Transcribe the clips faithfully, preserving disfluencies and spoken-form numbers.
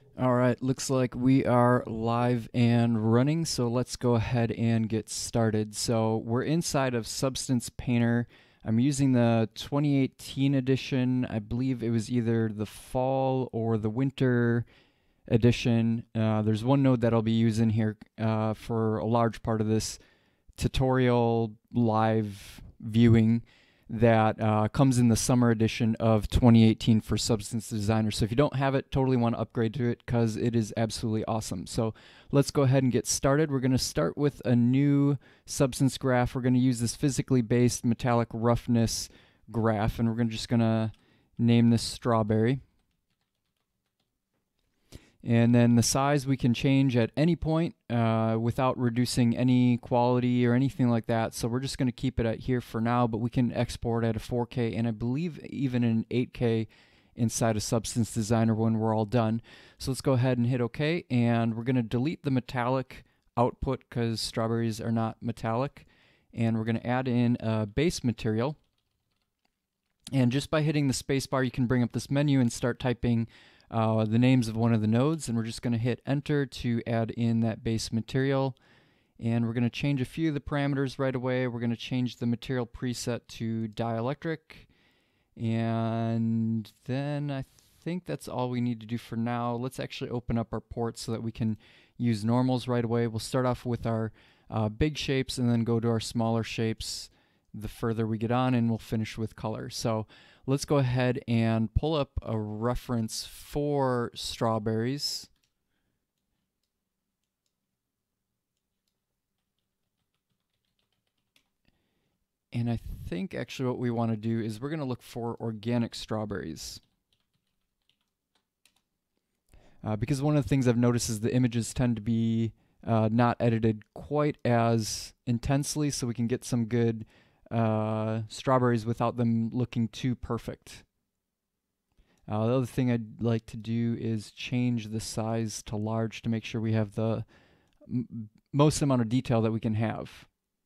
All right, looks like we are live and running, so let's go ahead and get started. So we're inside of Substance Painter. I'm using the twenty eighteen edition. I believe it was either the fall or the winter edition. Uh, there's one node that I'll be using here uh, for a large part of this tutorial live viewing that uh, comes in the summer edition of twenty eighteen for Substance Designer. So if you don't have it, totally want to upgrade to it because it is absolutely awesome. So let's go ahead and get started. We're going to start with a new substance graph. We're going to use this physically based metallic roughness graph, and we're gonna, just going to name this strawberry. And then the size we can change at any point uh, without reducing any quality or anything like that. So we're just going to keep it at here for now, but we can export at a four K and I believe even an eight K inside of Substance Designer when we're all done. So let's go ahead and hit OK, and we're going to delete the metallic output because strawberries are not metallic. And we're going to add in a base material. And just by hitting the spacebar, you can bring up this menu and start typing Uh, the names of one of the nodes, and we're just going to hit enter to add in that base material. And we're going to change a few of the parameters right away. We're going to change the material preset to dielectric, and then I think that's all we need to do for now. Let's actually open up our ports so that we can use normals right away. We'll start off with our uh, big shapes and then go to our smaller shapes the further we get on, and we'll finish with color. So let's go ahead and pull up a reference for strawberries. And I think actually what we want to do is we're going to look for organic strawberries. Uh, because one of the things I've noticed is the images tend to be uh, not edited quite as intensely, so we can get some good uh, strawberries without them looking too perfect. Uh, the other thing I'd like to do is change the size to large to make sure we have the m most amount of detail that we can have.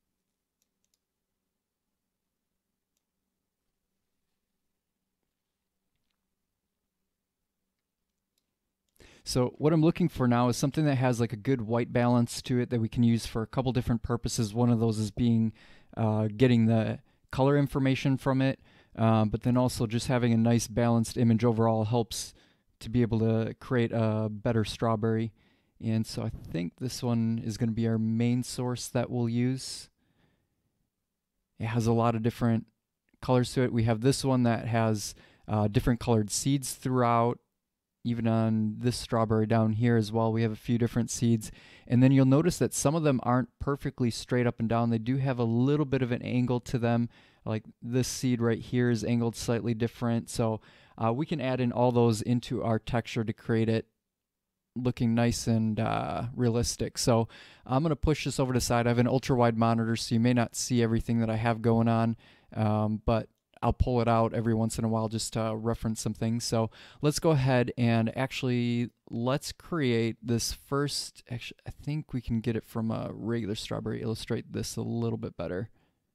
So what I'm looking for now is something that has like a good white balance to it that we can use for a couple different purposes. One of those is being uh, getting the color information from it, um, but then also just having a nice balanced image overall helps to be able to create a better strawberry. And so I think this one is going to be our main source that we'll use. It has a lot of different colors to it. We have this one that has uh, different colored seeds throughout. Even on this strawberry down here as well, we have a few different seeds. And then you'll notice that some of them aren't perfectly straight up and down. They do have a little bit of an angle to them. Like this seed right here is angled slightly different. So uh, we can add in all those into our texture to create it looking nice and uh, realistic. So I'm going to push this over to the side. I have an ultra wide monitor, so you may not see everything that I have going on, um, but I'll pull it out every once in a while just to reference some things. So let's go ahead and actually let's create this first. Actually, I think we can get it from a regular strawberry. Illustrate this a little bit better.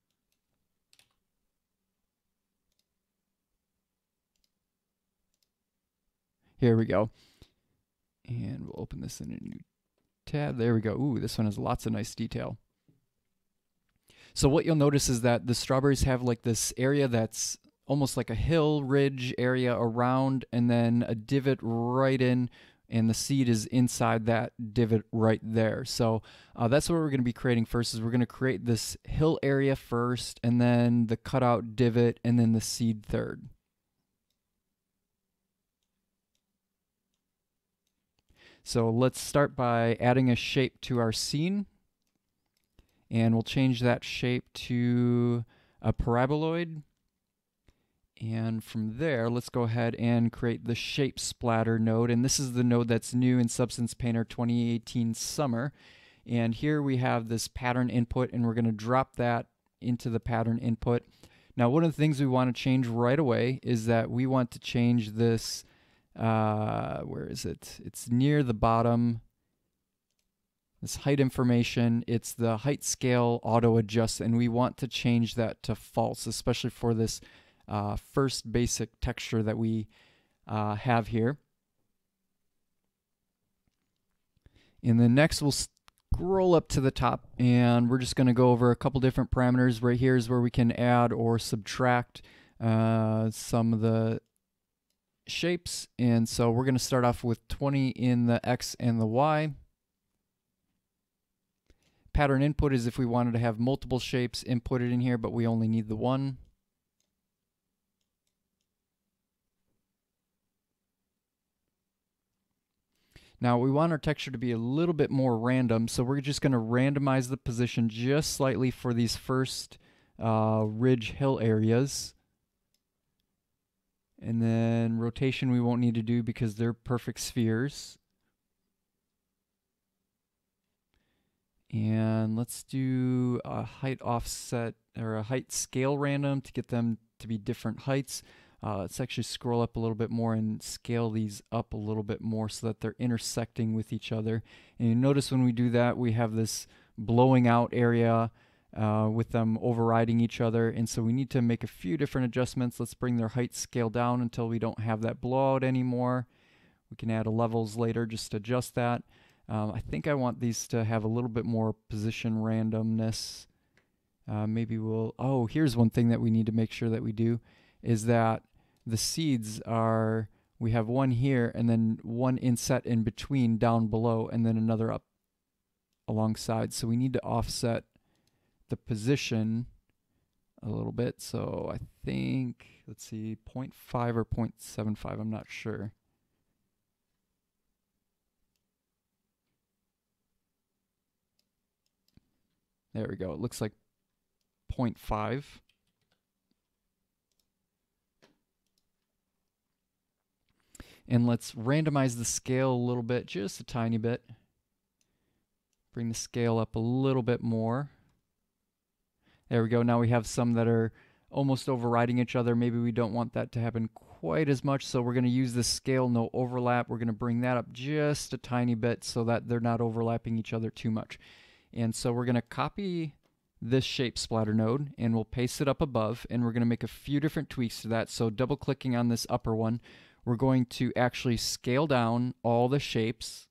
Here we go. And we'll open this in a new tab. There we go. Ooh, this one has lots of nice detail. So what you'll notice is that the strawberries have like this area that's almost like a hill ridge area around, and then a divot right in, and the seed is inside that divot right there. So uh, that's what we're going to be creating first. Is we're going to create this hill area first, and then the cutout divot, and then the seed third. So let's start by adding a shape to our scene. And we'll change that shape to a paraboloid. And from there, let's go ahead and create the shape splatter node. And this is the node that's new in Substance Painter twenty eighteen Summer. And here we have this pattern input, and we're going to drop that into the pattern input. Now, one of the things we want to change right away is that we want to change this, uh, where is it? It's near the bottom. This height information, it's the height scale auto adjust, and we want to change that to false, especially for this uh, first basic texture that we uh, have here. And then next we'll scroll up to the top, and we're just going to go over a couple different parameters. Right here is where we can add or subtract uh, some of the shapes. And so we're going to start off with twenty in the X and the Y. Pattern input is if we wanted to have multiple shapes inputted in here, but we only need the one. Now we want our texture to be a little bit more random, so we're just going to randomize the position just slightly for these first uh, ridge hill areas. And then rotation we won't need to do because they're perfect spheres. And let's do a height offset or a height scale random to get them to be different heights. Uh, let's actually scroll up a little bit more and scale these up a little bit more so that they're intersecting with each other. And you notice when we do that, we have this blowing out area uh, with them overriding each other. And so we need to make a few different adjustments. Let's bring their height scale down until we don't have that blowout anymore. We can add a levels later just to adjust that. Um, I think I want these to have a little bit more position randomness. Uh, maybe we'll, oh, here's one thing that we need to make sure that we do is that the seeds are, we have one here and then one inset in between down below and then another up alongside. So we need to offset the position a little bit. So I think, let's see, zero point five or zero point seven five, I'm not sure. There we go. It looks like zero point five. And let's randomize the scale a little bit, just a tiny bit. Bring the scale up a little bit more. There we go. Now we have some that are almost overriding each other. Maybe we don't want that to happen quite as much, so we're going to use the scale no overlap. We're going to bring that up just a tiny bit so that they're not overlapping each other too much. And so we're going to copy this shape splatter node and we'll paste it up above, and we're going to make a few different tweaks to that. So double clicking on this upper one, we're going to actually scale down all the shapes.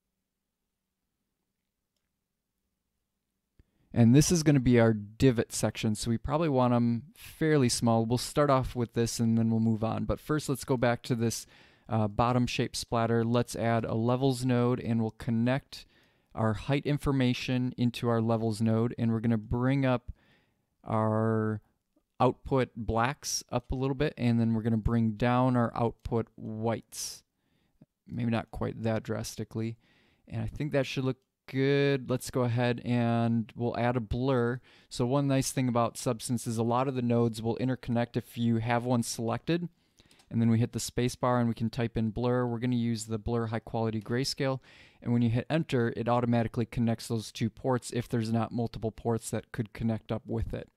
And this is going to be our divot section, so we probably want them fairly small. We'll start off with this and then we'll move on. But first let's go back to this uh, bottom shape splatter. Let's add a levels node and we'll connect our height information into our levels node, and we're going to bring up our output blacks up a little bit, and then we're going to bring down our output whites. Maybe not quite that drastically. And I think that should look good. Let's go ahead and we'll add a blur. So one nice thing about Substance is a lot of the nodes will interconnect if you have one selected, and then we hit the space bar and we can type in blur. We're going to use the blur high quality grayscale, and when you hit enter, it automatically connects those two ports if there's not multiple ports that could connect up with it.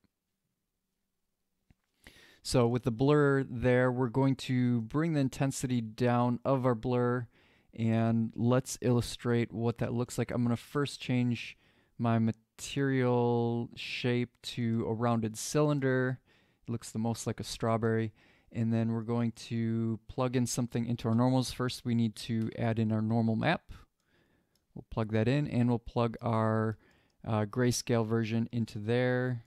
So with the blur there, we're going to bring the intensity down of our blur, and let's illustrate what that looks like. I'm going to first change my material shape to a rounded cylinder. It looks the most like a strawberry. And then we're going to plug in something into our normals. First, we need to add in our normal map. We'll plug that in, and we'll plug our uh, grayscale version into there.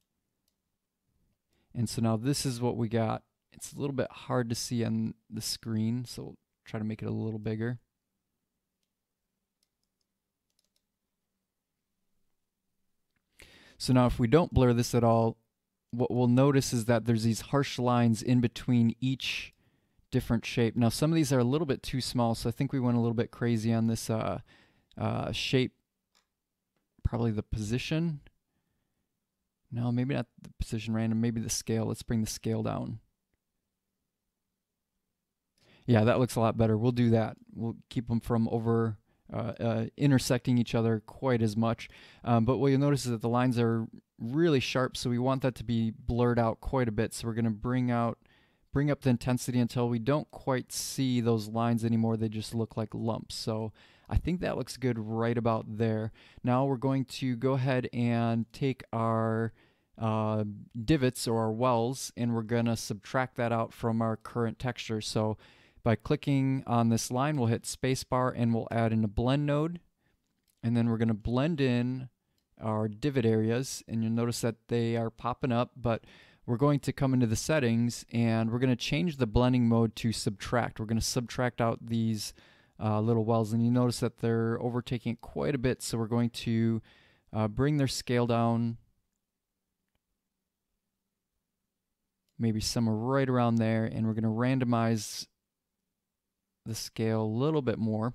And so now this is what we got. It's a little bit hard to see on the screen, so we'll try to make it a little bigger. So now if we don't blur this at all, what we'll notice is that there's these harsh lines in between each different shape. Now some of these are a little bit too small, so I think we went a little bit crazy on this uh, uh, shape, probably the position. No, maybe not the position random, maybe the scale. Let's bring the scale down. Yeah, that looks a lot better. We'll do that. We'll keep them from over uh, uh, intersecting each other quite as much. Um, but what you'll notice is that the lines are really sharp, so we want that to be blurred out quite a bit. So we're going to bring out, bring up the intensity until we don't quite see those lines anymore. They just look like lumps. So I think that looks good right about there. Now we're going to go ahead and take our uh, divots or our wells, and we're going to subtract that out from our current texture. So by clicking on this line, we'll hit spacebar and we'll add in a blend node. And then we're going to blend in our divot areas, and you'll notice that they are popping up, but we're going to come into the settings and we're going to change the blending mode to subtract. We're going to subtract out these uh, little wells, and you notice that they're overtaking it quite a bit, so we're going to uh, bring their scale down, maybe somewhere right around there, and we're going to randomize the scale a little bit more.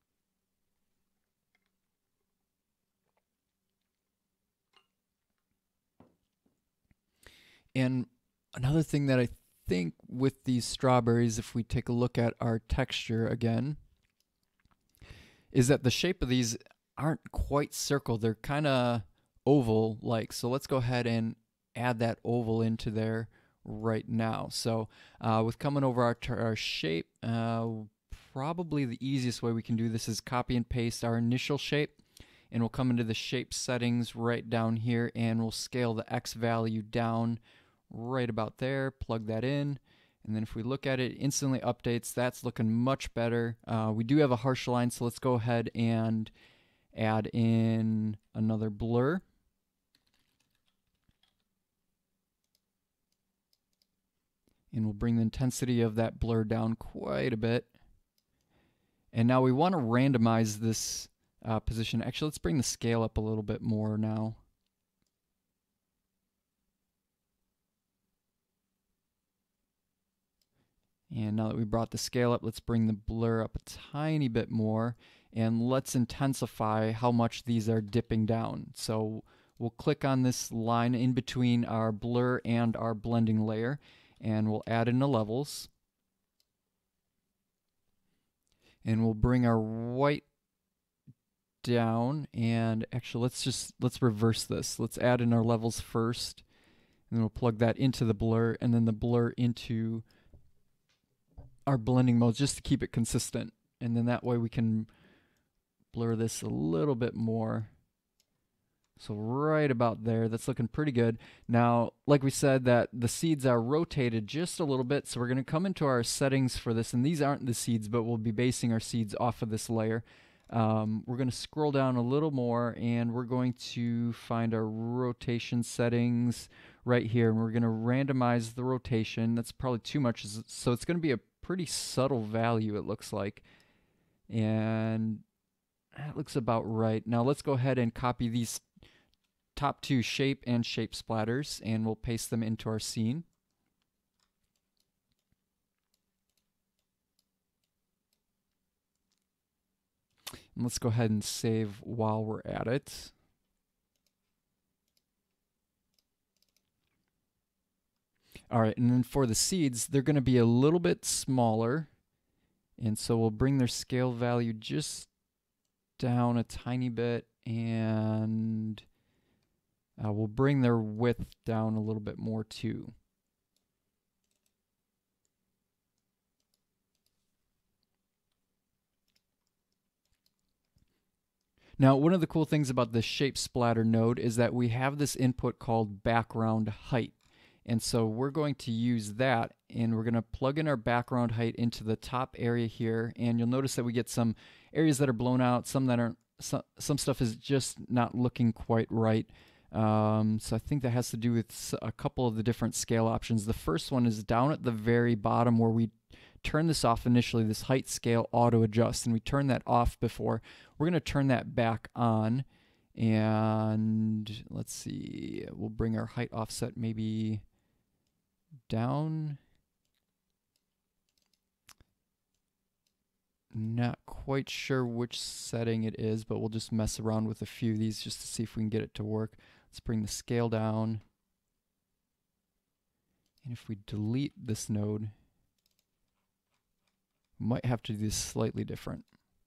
And another thing that I think with these strawberries, if we take a look at our texture again, is that the shape of these aren't quite circle. They're kind of oval-like. So let's go ahead and add that oval into there right now. So uh, with coming over our, our shape, uh, probably the easiest way we can do this is copy and paste our initial shape, and we'll come into the shape settings right down here, and we'll scale the X value down right about there, plug that in, and then if we look at it, it instantly updates. That's looking much better. Uh, we do have a harsh line, so let's go ahead and add in another blur. And we'll bring the intensity of that blur down quite a bit. And now we want to randomize this uh, position. Actually, let's bring the scale up a little bit more now. And now that we brought the scale up, let's bring the blur up a tiny bit more, and let's intensify how much these are dipping down. So we'll click on this line in between our blur and our blending layer, and we'll add in the levels. And we'll bring our white down, and actually let's just let's reverse this. Let's add in our levels first, and then we'll plug that into the blur, and then the blur into our blending modes just to keep it consistent. And then that way we can blur this a little bit more. So right about there, that's looking pretty good. Now, like we said, that the seeds are rotated just a little bit, so we're going to come into our settings for this, and these aren't the seeds, but we'll be basing our seeds off of this layer. Um, we're going to scroll down a little more, and we're going to find our rotation settings right here, and we're going to randomize the rotation. That's probably too much, so it's going to be a pretty subtle value, it looks like, and that looks about right. Now let's go ahead and copy these top two shape and shape splatters, and we'll paste them into our scene. And let's go ahead and save while we're at it. All right, and then for the seeds, they're going to be a little bit smaller, and so we'll bring their scale value just down a tiny bit, and uh, we'll bring their width down a little bit more too. Now, one of the cool things about the shape splatter node is that we have this input called background height. And so we're going to use that, and we're going to plug in our background height into the top area here, and you'll notice that we get some areas that are blown out, some that aren't, some, some stuff is just not looking quite right. Um, so I think that has to do with a couple of the different scale options. The first one is down at the very bottom where we turn this off initially, this height scale auto adjust, and we turn that off before. We're going to turn that back on, and let's see, we'll bring our height offset maybe down. Not quite sure which setting it is, but we'll just mess around with a few of these just to see if we can get it to work. Let's bring the scale down. And if we delete this node, we might have to do this slightly different.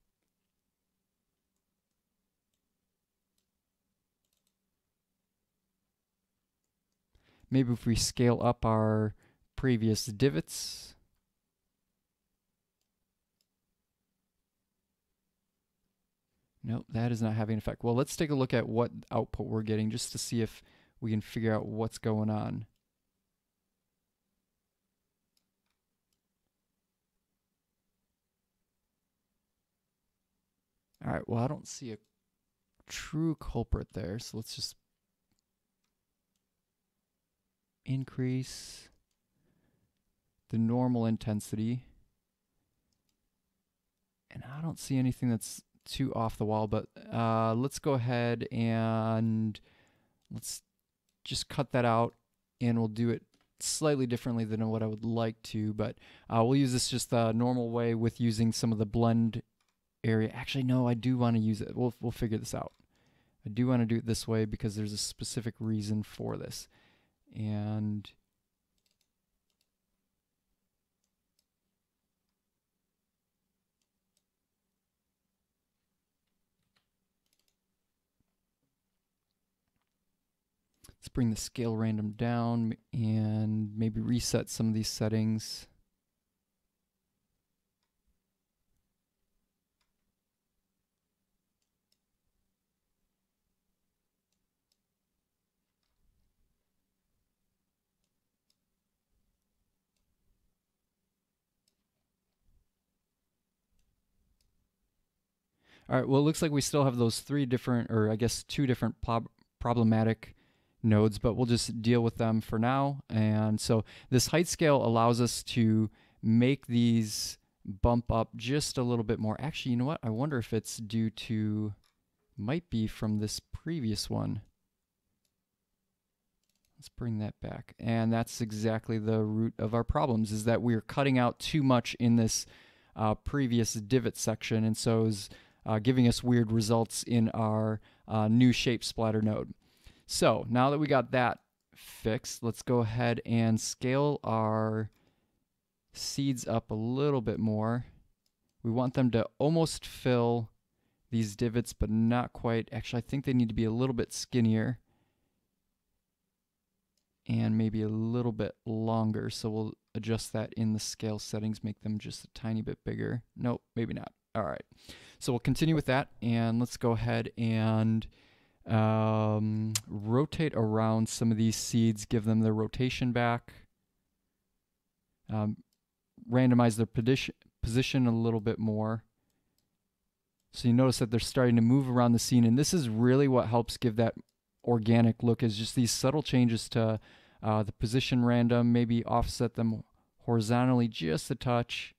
Maybe if we scale up our previous divots. Nope, that is not having an effect. Well, let's take a look at what output we're getting just to see if we can figure out what's going on. All right, well, I don't see a true culprit there. So let's just increase the normal intensity. And I don't see anything that's too off the wall, but uh, let's go ahead and let's just cut that out, and we'll do it slightly differently than what I would like to, but uh, we'll use this just the normal way with using some of the blend area. Actually, no, I do want to use it. We'll, we'll figure this out. I do want to do it this way because there's a specific reason for this. And let's bring the scale random down and maybe reset some of these settings. All right, well, it looks like we still have those three different, or I guess two different prob problematic nodes, but we'll just deal with them for now. And so this height scale allows us to make these bump up just a little bit more. Actually, you know what? I wonder if it's due to, might be from this previous one. Let's bring that back. And that's exactly the root of our problems, is that we're cutting out too much in this uh, previous divot section, and so is uh, giving us weird results in our uh, new shape splatter node. So now that we got that fixed, let's go ahead and scale our seeds up a little bit more. We want them to almost fill these divots, but not quite. Actually, I think they need to be a little bit skinnier and maybe a little bit longer. So we'll adjust that in the scale settings, make them just a tiny bit bigger. Nope, maybe not. All right. So we'll continue with that, and let's go ahead and um, rotate around some of these seeds, give them their rotation back, um, randomize their position, position a little bit more. So you notice that they're starting to move around the scene, and this is really what helps give that organic look, is just these subtle changes to uh, the position random, maybe offset them horizontally just a touch,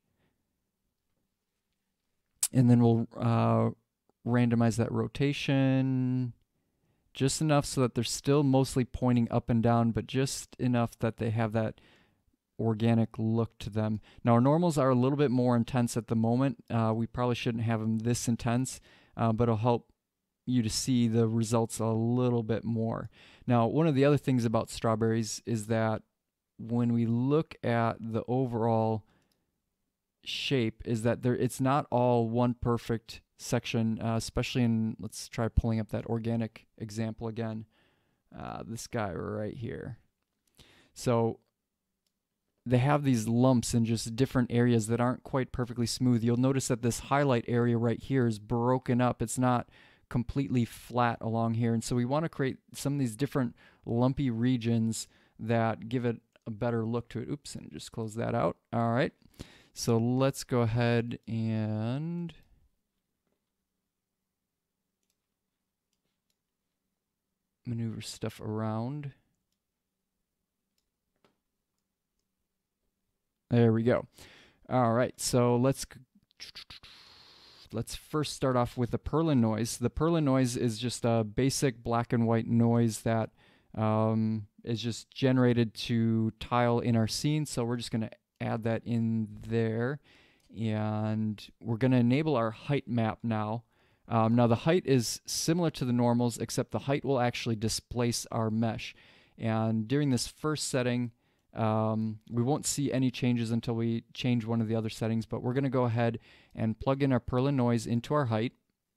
and then we'll uh, randomize that rotation just enough so that they're still mostly pointing up and down, but just enough that they have that organic look to them. Now our normals are a little bit more intense at the moment. Uh, we probably shouldn't have them this intense, uh, but it'll help you to see the results a little bit more. Now, one of the other things about strawberries is that when we look at the overall shape, is that there it's not all one perfect section, uh, especially in, let's try pulling up that organic example again, uh, this guy right here. So they have these lumps in just different areas that aren't quite perfectly smooth. You'll notice that this highlight area right here is broken up. It's not completely flat along here, and so we want to create some of these different lumpy regions that give it a better look to it. Oops, and just close that out. All right, so let's go ahead and maneuver stuff around. There we go. All right, so let's let's first start off with the Perlin noise. The Perlin noise is just a basic black and white noise that um, is just generated to tile in our scene. So we're just going to add that in there, and we're going to enable our height map now. Um, now the height is similar to the normals, except the height will actually displace our mesh. And during this first setting, Um, we won't see any changes until we change one of the other settings, but we're going to go ahead and plug in our Perlin noise into our height.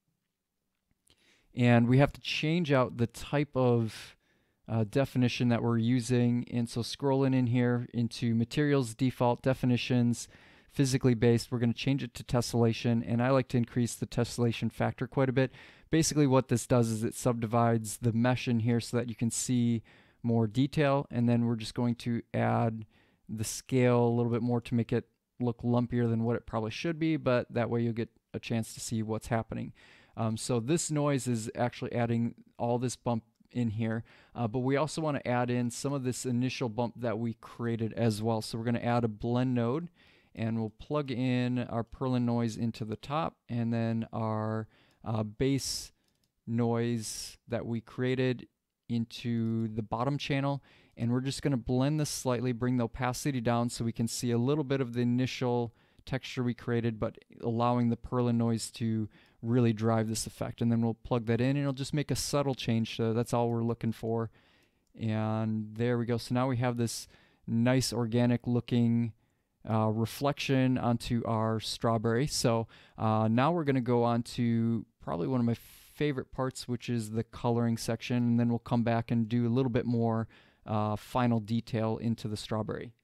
And we have to change out the type of uh, definition that we're using. And so scrolling in here into materials, default definitions, physically based, we're going to change it to tessellation. And I like to increase the tessellation factor quite a bit. Basically what this does is it subdivides the mesh in here so that you can see more detail, and then we're just going to add the scale a little bit more to make it look lumpier than what it probably should be, but that way you'll get a chance to see what's happening. Um, so this noise is actually adding all this bump in here, uh, but we also want to add in some of this initial bump that we created as well. So we're going to add a blend node, and we'll plug in our Perlin noise into the top, and then our uh, bass noise that we created into the bottom channel. And we're just going to blend this slightly, bring the opacity down so we can see a little bit of the initial texture we created, but allowing the Perlin noise to really drive this effect. And then we'll plug that in, and it'll just make a subtle change. So that's all we're looking for. And there we go. So now we have this nice organic looking uh, reflection onto our strawberry. So uh, now we're going to go on to probably one of my favorite parts, which is the coloring section, and then we'll come back and do a little bit more uh, final detail into the strawberry.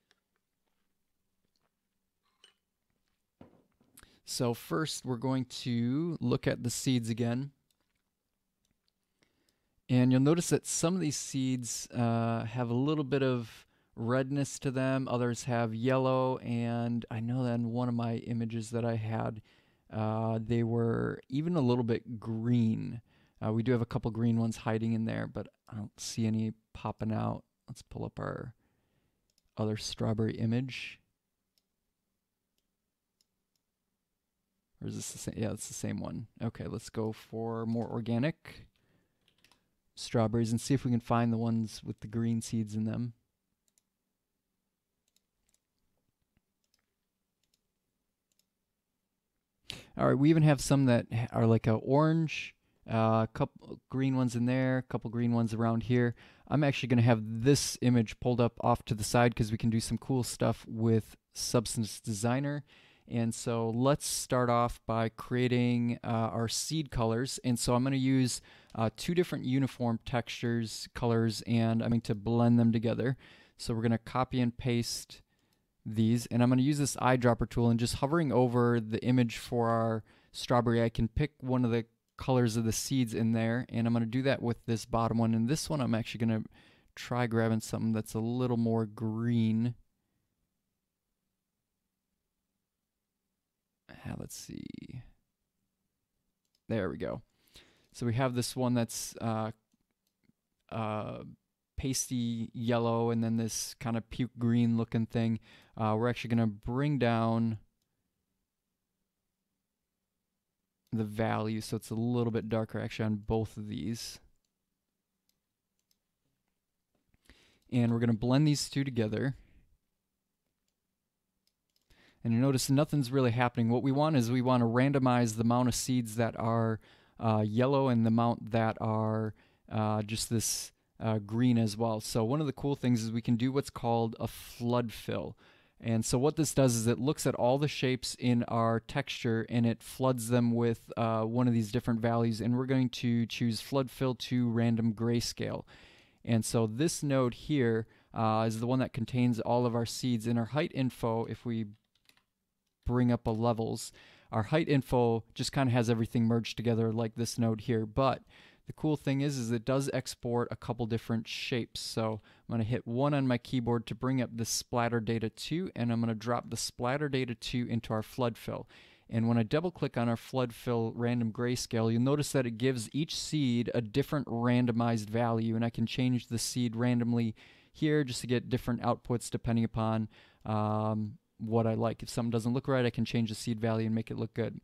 So first we're going to look at the seeds again. And you'll notice that some of these seeds uh, have a little bit of redness to them, others have yellow, and I know that in one of my images that I had, uh, they were even a little bit green. Uh, we do have a couple green ones hiding in there, but I don't see any popping out. Let's pull up our other strawberry image. Or is this the same? Yeah, it's the same one. Okay, let's go for more organic strawberries and see if we can find the ones with the green seeds in them. All right, we even have some that are like a orange, a uh, couple green ones in there, a couple green ones around here. I'm actually going to have this image pulled up off to the side because we can do some cool stuff with Substance Designer. And so let's start off by creating uh, our seed colors. And so I'm going to use uh, two different uniform textures, colors, and I'm going to blend them together. So we're going to copy and paste these, and I'm going to use this eyedropper tool, and just hovering over the image for our strawberry, I can pick one of the colors of the seeds in there, and I'm going to do that with this bottom one. And this one I'm actually going to try grabbing something that's a little more green. Uh, let's see. There we go. So we have this one that's uh, uh, pasty yellow, and then this kind of puke green looking thing. Uh, we're actually going to bring down the value so it's a little bit darker actually on both of these. And we're going to blend these two together. And you notice nothing's really happening. What we want is we want to randomize the amount of seeds that are uh, yellow and the amount that are uh, just this uh, green as well. So one of the cool things is we can do what's called a flood fill. And so what this does is it looks at all the shapes in our texture and it floods them with uh, one of these different values. And we're going to choose flood fill to random grayscale. And so this node here uh, is the one that contains all of our seeds. In our height info, if we bring up a levels, our height info just kind of has everything merged together like this node here. But the cool thing is, is it does export a couple different shapes. So I'm going to hit one on my keyboard to bring up the splatter data two, and I'm going to drop the splatter data two into our flood fill. And when I double click on our flood fill random grayscale, you'll notice that it gives each seed a different randomized value, and I can change the seed randomly here just to get different outputs depending upon um, what I like. If something doesn't look right, I can change the seed value and make it look good.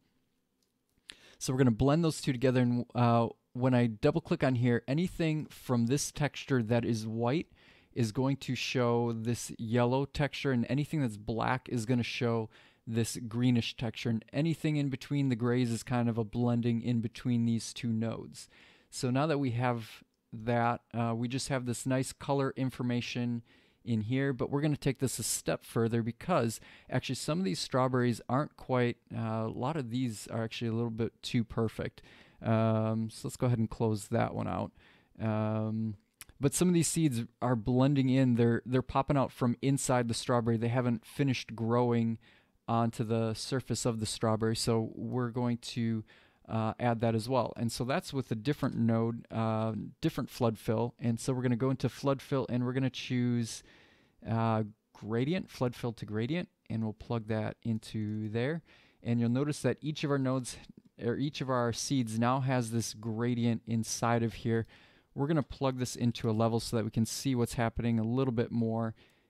So we're going to blend those two together, and uh, when I double click on here, anything from this texture that is white is going to show this yellow texture, and anything that's black is going to show this greenish texture, and anything in between the grays is kind of a blending in between these two nodes. So now that we have that, uh, we just have this nice color information in here, but we're going to take this a step further because actually some of these strawberries aren't quite, uh, a lot of these are actually a little bit too perfect. Um, so let's go ahead and close that one out. Um, but some of these seeds are blending in, they're, they're popping out from inside the strawberry. They haven't finished growing onto the surface of the strawberry, so we're going to uh, add that as well. And so that's with a different node, uh, different flood fill. And so we're going to go into flood fill, and we're going to choose uh, gradient, flood fill to gradient, and we'll plug that into there. And you'll notice that each of our nodes or each of our seeds now has this gradient inside of here. We're going to plug this into a level so that we can see what's happening a little bit more.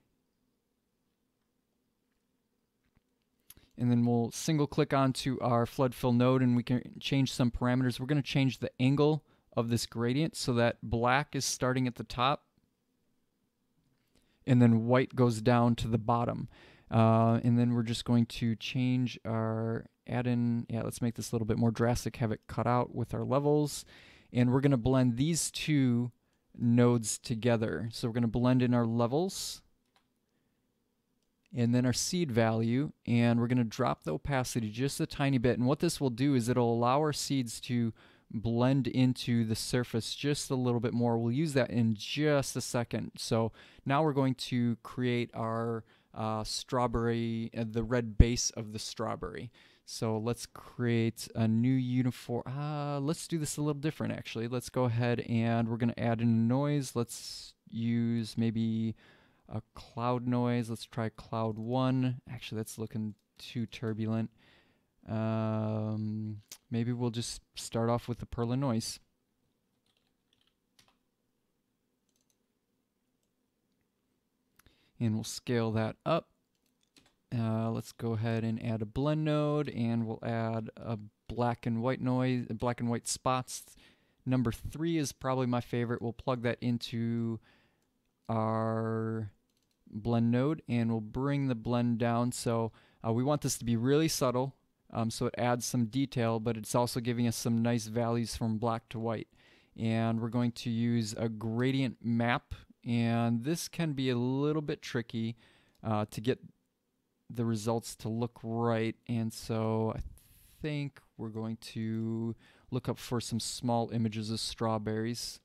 And then we'll single click onto our flood fill node and we can change some parameters. We're going to change the angle of this gradient so that black is starting at the top and then white goes down to the bottom. Uh, and then we're just going to change our add in, yeah, let's make this a little bit more drastic, have it cut out with our levels. And we're going to blend these two nodes together. So we're going to blend in our levels and then our seed value, and we're going to drop the opacity just a tiny bit. And what this will do is it'll allow our seeds to blend into the surface just a little bit more. We'll use that in just a second. So now we're going to create our uh, strawberry, uh, the red base of the strawberry. So let's create a new uniform. Uh, let's do this a little different actually. Let's go ahead and we're going to add in noise. Let's use maybe a cloud noise. Let's try cloud one. Actually, that's looking too turbulent. Um, maybe we'll just start off with the Perlin noise. And we'll scale that up. Uh, let's go ahead and add a blend node, and we'll add a black and white noise, black and white spots. Number three is probably my favorite. We'll plug that into our blend node, and we'll bring the blend down. So uh, we want this to be really subtle, um, so it adds some detail, but it's also giving us some nice values from black to white. And we're going to use a gradient map, and this can be a little bit tricky uh, to get the results to look right. And so I think we're going to look up for some small images of strawberries.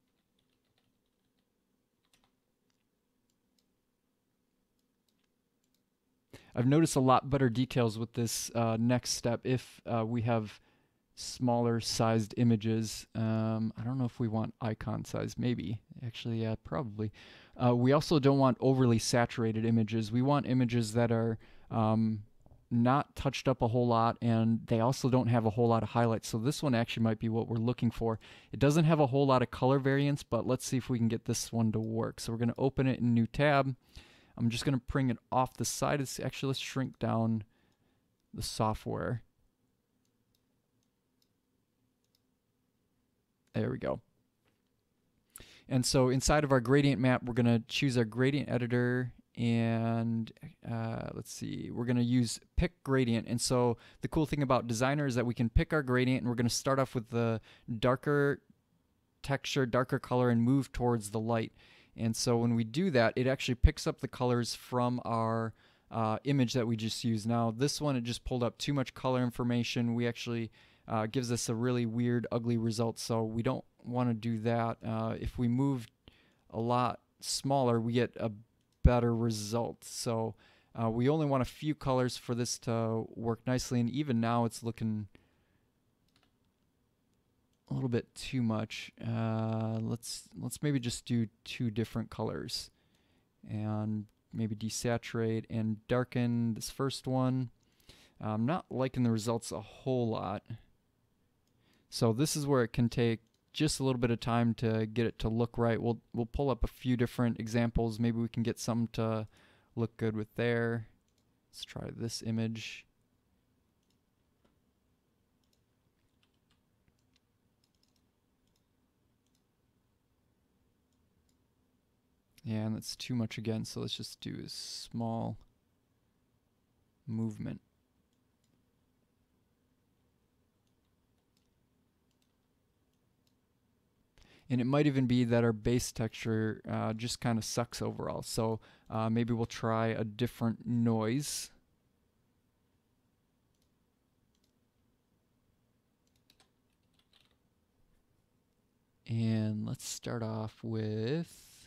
I've noticed a lot better details with this uh, next step if uh, we have smaller sized images. Um, I don't know if we want icon size. Maybe. Actually, yeah, probably. Uh, we also don't want overly saturated images. We want images that are um, not touched up a whole lot, and they also don't have a whole lot of highlights. So this one actually might be what we're looking for. It doesn't have a whole lot of color variance, but let's see if we can get this one to work. So we're going to open it in a new tab. I'm just going to bring it off the side. It's actually, let's shrink down the software. There we go. And so inside of our gradient map, we're going to choose our gradient editor, and uh, let's see, we're going to use pick gradient. And so the cool thing about Designer is that we can pick our gradient, and we're going to start off with the darker texture, darker color, and move towards the light. And so when we do that, it actually picks up the colors from our uh, image that we just used. Now this one, it just pulled up too much color information. We actually uh, gives us a really weird, ugly result, so we don't want to do that. Uh, if we move a lot smaller, we get a better result. So uh, we only want a few colors for this to work nicely, and even now it's looking a little bit too much. Uh, let's let's maybe just do two different colors, and maybe desaturate and darken this first one. I'm not liking the results a whole lot. So this is where it can take just a little bit of time to get it to look right. We'll we'll pull up a few different examples. Maybe we can get some to look good with there. Let's try this image. Yeah, and that's too much again, so let's just do a small movement. And it might even be that our base texture uh, just kind of sucks overall. So uh, maybe we'll try a different noise. And let's start off with,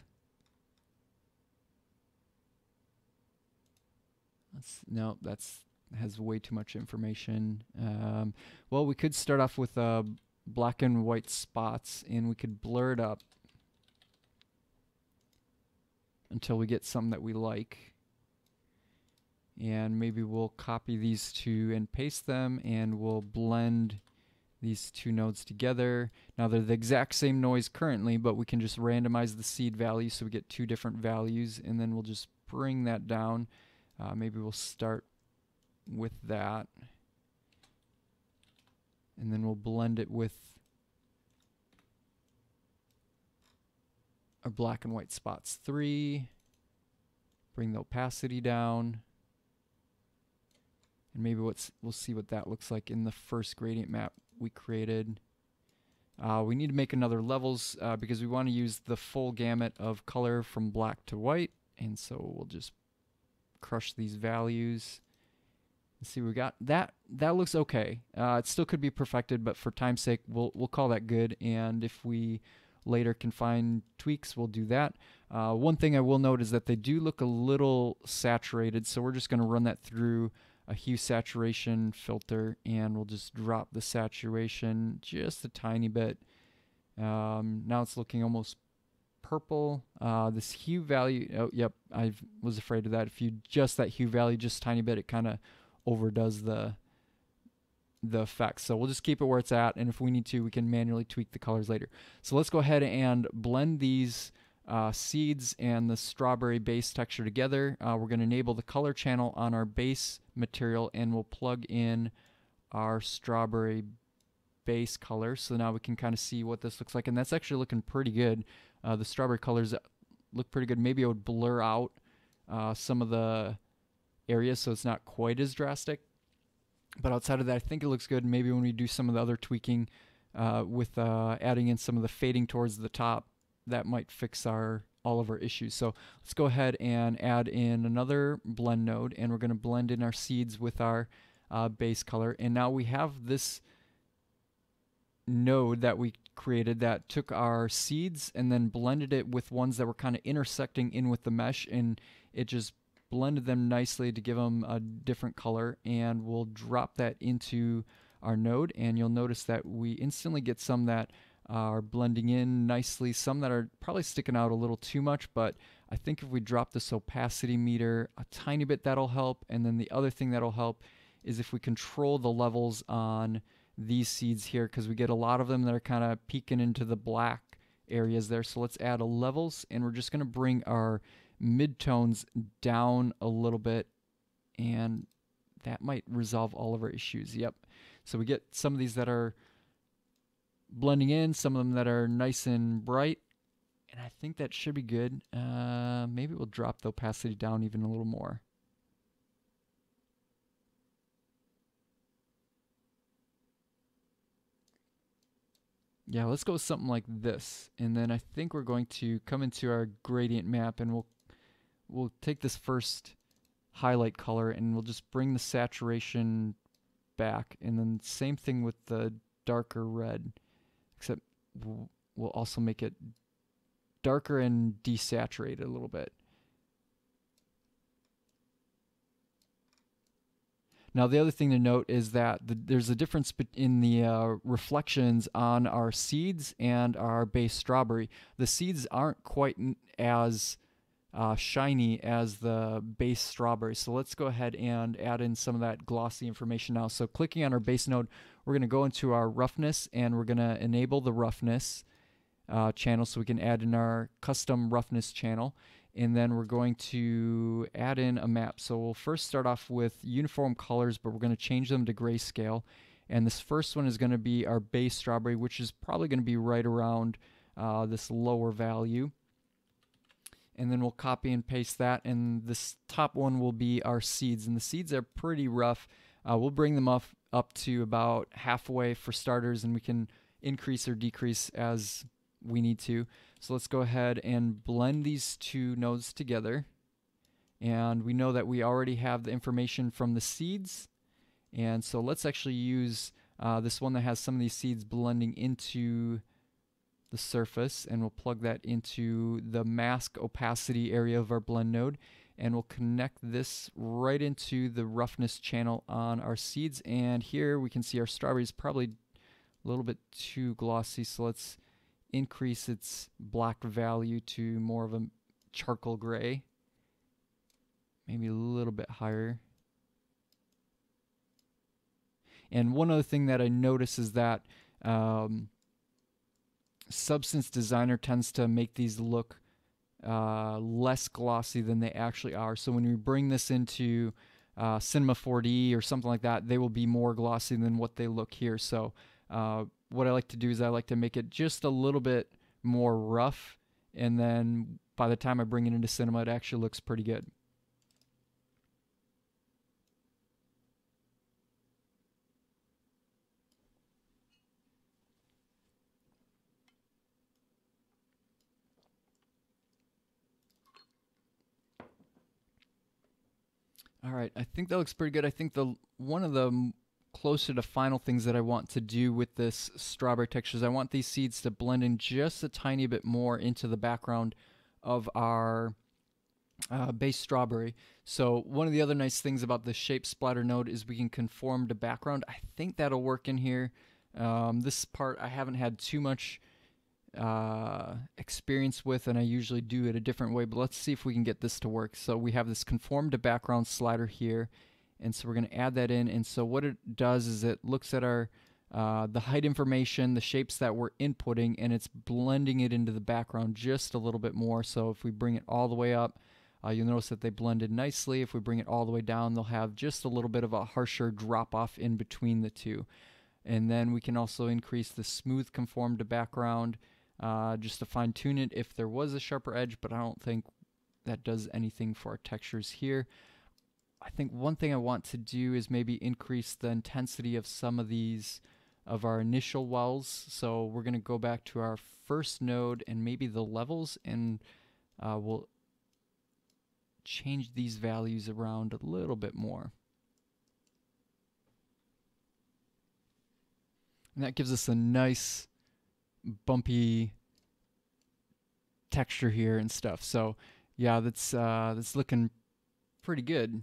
let's, no, that's has way too much information. Um, well, we could start off with uh, black and white spots, and we could blur it up until we get something that we like. And maybe we'll copy these two and paste them, and we'll blend these two nodes together. Now they're the exact same noise currently, but we can just randomize the seed value so we get two different values, and then we'll just bring that down. Uh, maybe we'll start with that, and then we'll blend it with our black and white spots three. Bring the opacity down, and maybe what's, we'll see what that looks like in the first gradient map we created. Uh, we need to make another levels uh, because we want to use the full gamut of color from black to white, and so we'll just crush these values. Let's see, we got that. That looks okay. Uh, it still could be perfected, but for time's sake, we'll we'll call that good. And if we later can find tweaks, we'll do that. Uh, one thing I will note is that they do look a little saturated, so we're just going to run that through a hue saturation filter, and we'll just drop the saturation just a tiny bit. Um, now it's looking almost purple. Uh, this hue value, oh yep, I was afraid of that. If you adjust that hue value just a tiny bit, it kind of overdoes the the effects. So we'll just keep it where it's at, and if we need to, we can manually tweak the colors later. So let's go ahead and blend these uh, seeds and the strawberry base texture together. Uh, we're going to enable the color channel on our base material, and we'll plug in our strawberry base color. So now we can kind of see what this looks like, and that's actually looking pretty good. Uh, the strawberry colors look pretty good. Maybe I would blur out uh, some of the areas so it's not quite as drastic. But outside of that, I think it looks good. Maybe when we do some of the other tweaking uh, with uh, adding in some of the fading towards the top, that might fix our all of our issues. So let's go ahead and add in another blend node, and we're going to blend in our seeds with our uh, base color. And now we have this node that we created that took our seeds and then blended it with ones that were kind of intersecting in with the mesh, and it just blended them nicely to give them a different color. And we'll drop that into our node, and you'll notice that we instantly get some that are blending in nicely, some that are probably sticking out a little too much, but I think if we drop this opacity meter a tiny bit, that'll help. And then the other thing that'll help is if we control the levels on these seeds here, because we get a lot of them that are kind of peeking into the black areas there. So let's add a levels, and we're just going to bring our midtones down a little bit, and that might resolve all of our issues. Yep. So we get some of these that are blending in, some of them that are nice and bright, and I think that should be good. Uh, maybe we'll drop the opacity down even a little more. Yeah, let's go with something like this, and then I think we're going to come into our gradient map, and we'll we'll take this first highlight color, and we'll just bring the saturation back, and then same thing with the darker red, except we'll also make it darker and desaturate it a little bit. Now the other thing to note is that the, there's a difference in the uh, reflections on our seeds and our base strawberry. The seeds aren't quite as uh, shiny as the base strawberry. So let's go ahead and add in some of that glossy information now. So clicking on our base node, we're going to go into our roughness, and we're going to enable the roughness uh, channel so we can add in our custom roughness channel. And then we're going to add in a map. So we'll first start off with uniform colors, but we're going to change them to grayscale. And this first one is going to be our base strawberry, which is probably going to be right around uh, this lower value. And then we'll copy and paste that, and this top one will be our seeds. And the seeds are pretty rough. Uh, we'll bring them up, up to about halfway for starters, and we can increase or decrease as we need to. So let's go ahead and blend these two nodes together. And we know that we already have the information from the seeds. And so let's actually use uh, this one that has some of these seeds blending into the surface, and we'll plug that into the mask opacity area of our blend node, and we'll connect this right into the roughness channel on our seeds. And here we can see our strawberry is probably a little bit too glossy, so let's increase its black value to more of a charcoal gray, maybe a little bit higher. And one other thing that I notice is that um, Substance Designer tends to make these look uh, less glossy than they actually are. So when we bring this into uh, Cinema four D or something like that, they will be more glossy than what they look here. So uh, what I like to do is I like to make it just a little bit more rough, and then by the time I bring it into cinema, it actually looks pretty good. All right, I think that looks pretty good. I think the one of the closer to final things that I want to do with this strawberry texture is I want these seeds to blend in just a tiny bit more into the background of our uh, base strawberry. So one of the other nice things about the shape splatter node is we can conform to background. I think that'll work in here. Um, this part I haven't had too much uh, experience with, and I usually do it a different way, but let's see if we can get this to work. So we have this conform to background slider here, and so we're going to add that in. And so what it does is it looks at our uh, the height information, the shapes that we're inputting, and it's blending it into the background just a little bit more. So if we bring it all the way up, uh, you'll notice that they blended nicely. If we bring it all the way down, they'll have just a little bit of a harsher drop off in between the two. And then we can also increase the smooth conform to background uh, just to fine tune it if there was a sharper edge, but I don't think that does anything for our textures here. I think one thing I want to do is maybe increase the intensity of some of these of our initial wells. So we're going to go back to our first node and maybe the levels, and uh, we'll change these values around a little bit more. And that gives us a nice bumpy texture here and stuff. So yeah, that's uh, that's looking pretty good.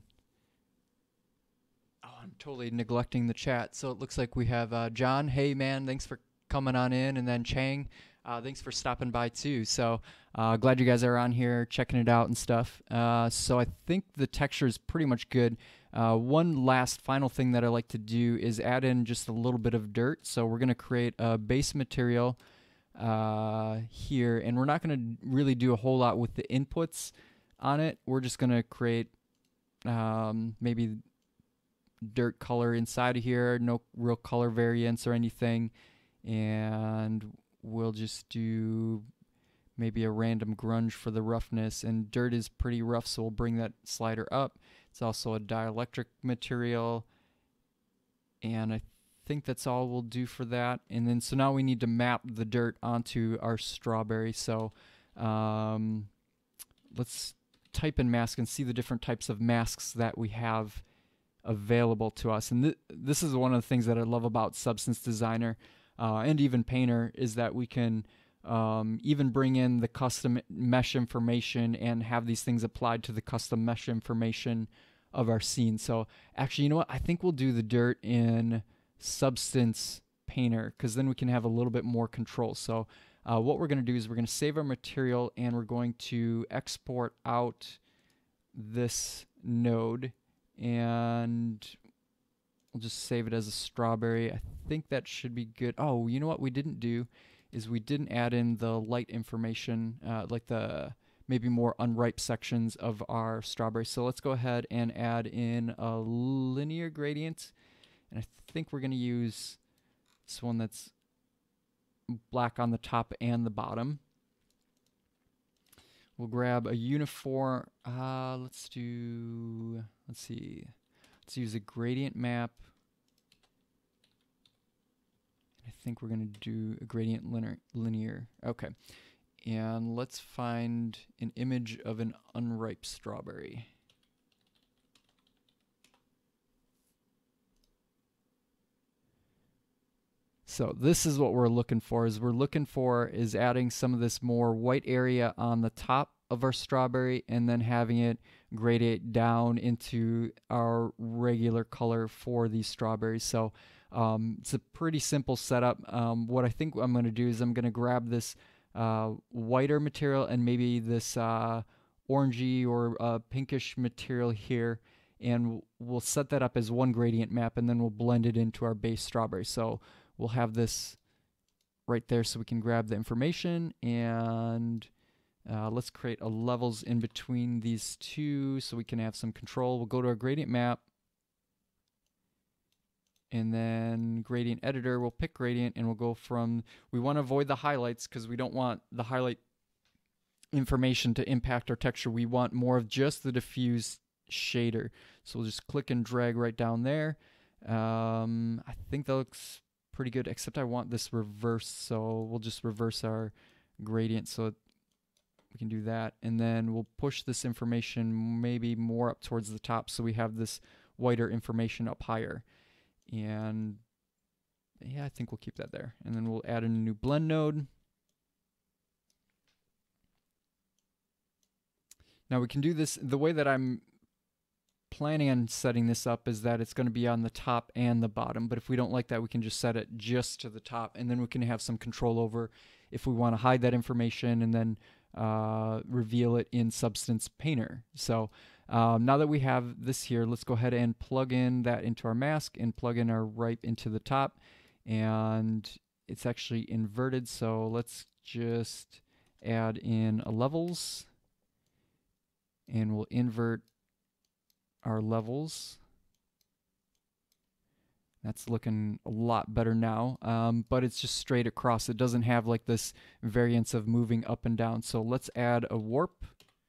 Oh, I'm totally neglecting the chat. So it looks like we have uh, John. Hey man, thanks for coming on in. And then Chang, uh, thanks for stopping by too. So uh, glad you guys are on here checking it out and stuff. Uh, so I think the texture is pretty much good. Uh, one last final thing that I like to do is add in just a little bit of dirt. So we're going to create a base material uh, here, and we're not going to really do a whole lot with the inputs on it. We're just going to create um, maybe dirt color inside of here, no real color variance or anything, and we'll just do maybe a random grunge for the roughness, and dirt is pretty rough, so we'll bring that slider up. It's also a dielectric material, and I think that's all we'll do for that. And then so now we need to map the dirt onto our strawberry. So um, let's type in mask and see the different types of masks that we have available to us. And th this is one of the things that I love about Substance Designer uh, and even Painter, is that we can Um, even bring in the custom mesh information and have these things applied to the custom mesh information of our scene. So actually, you know what? I think we'll do the dirt in Substance Painter, because then we can have a little bit more control. So uh, what we're going to do is we're going to save our material, and we're going to export out this node, and we'll just save it as a strawberry. I think that should be good. Oh, you know what we didn't do is we didn't add in the light information, uh, like the maybe more unripe sections of our strawberry. So let's go ahead and add in a linear gradient. And I think we're going to use this one that's black on the top and the bottom. We'll grab a uniform, uh, let's do, let's see, let's use a gradient map. I think we're going to do a gradient linear, linear. Okay. And let's find an image of an unripe strawberry. So this is what we're looking for, is we're looking for is adding some of this more white area on the top of our strawberry, and then having it gradate down into our regular color for these strawberries. So Um, it's a pretty simple setup. Um, what I think I'm going to do is I'm going to grab this uh, whiter material and maybe this uh, orangey or uh, pinkish material here, and we'll set that up as one gradient map, and then we'll blend it into our base strawberry. So we'll have this right there so we can grab the information, and uh, let's create a levels in between these two so we can have some control. We'll go to our gradient map, and then gradient editor, we'll pick gradient, and we'll go from, we want to avoid the highlights because we don't want the highlight information to impact our texture. We want more of just the diffuse shader. So we'll just click and drag right down there. Um, I think that looks pretty good, except I want this reversed, so we'll just reverse our gradient so we can do that. And then we'll push this information maybe more up towards the top so we have this whiter information up higher. And yeah, I think we'll keep that there. And then we'll add in a new blend node. Now we can do this, the way that I'm planning on setting this up is that it's going to be on the top and the bottom, but if we don't like that, we can just set it just to the top, and then we can have some control over if we want to hide that information and then uh, reveal it in Substance Painter. So um, now that we have this here, let's go ahead and plug in that into our mask and plug in our ripe into the top, and it's actually inverted, so let's just add in a levels, and we'll invert our levels. That's looking a lot better now, um, but it's just straight across. It doesn't have like this variance of moving up and down. So let's add a warp,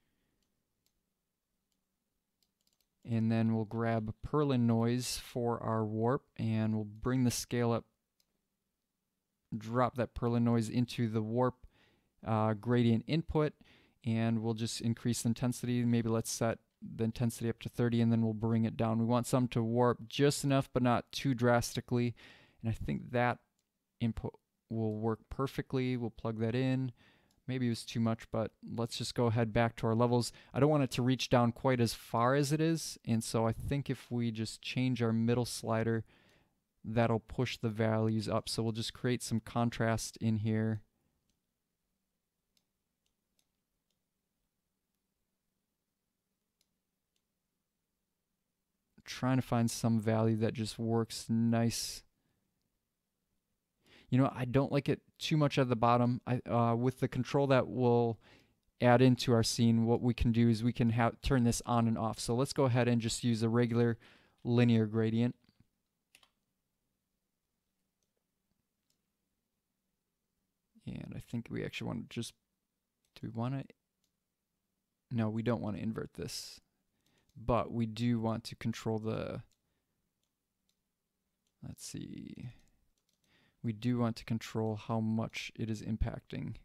and then we'll grab Perlin noise for our warp, and we'll bring the scale up, drop that Perlin noise into the warp uh, gradient input, and we'll just increase the intensity. Maybe let's set the intensity up to thirty, and then we'll bring it down. We want some to warp just enough but not too drastically, and I think that input will work perfectly. We'll plug that in. Maybe it was too much, but let's just go ahead back to our levels. I don't want it to reach down quite as far as it is, and so I think if we just change our middle slider, that'll push the values up. So we'll just create some contrast in here. Trying to find some value that just works nice. You know, I don't like it too much at the bottom. I, uh, with the control that we'll add into our scene, what we can do is we can have turn this on and off. So let's go ahead and just use a regular linear gradient. And I think we actually want to just, do we want to, no, we don't want to invert this. But we do want to control the, let's see, we do want to control how much it is impacting.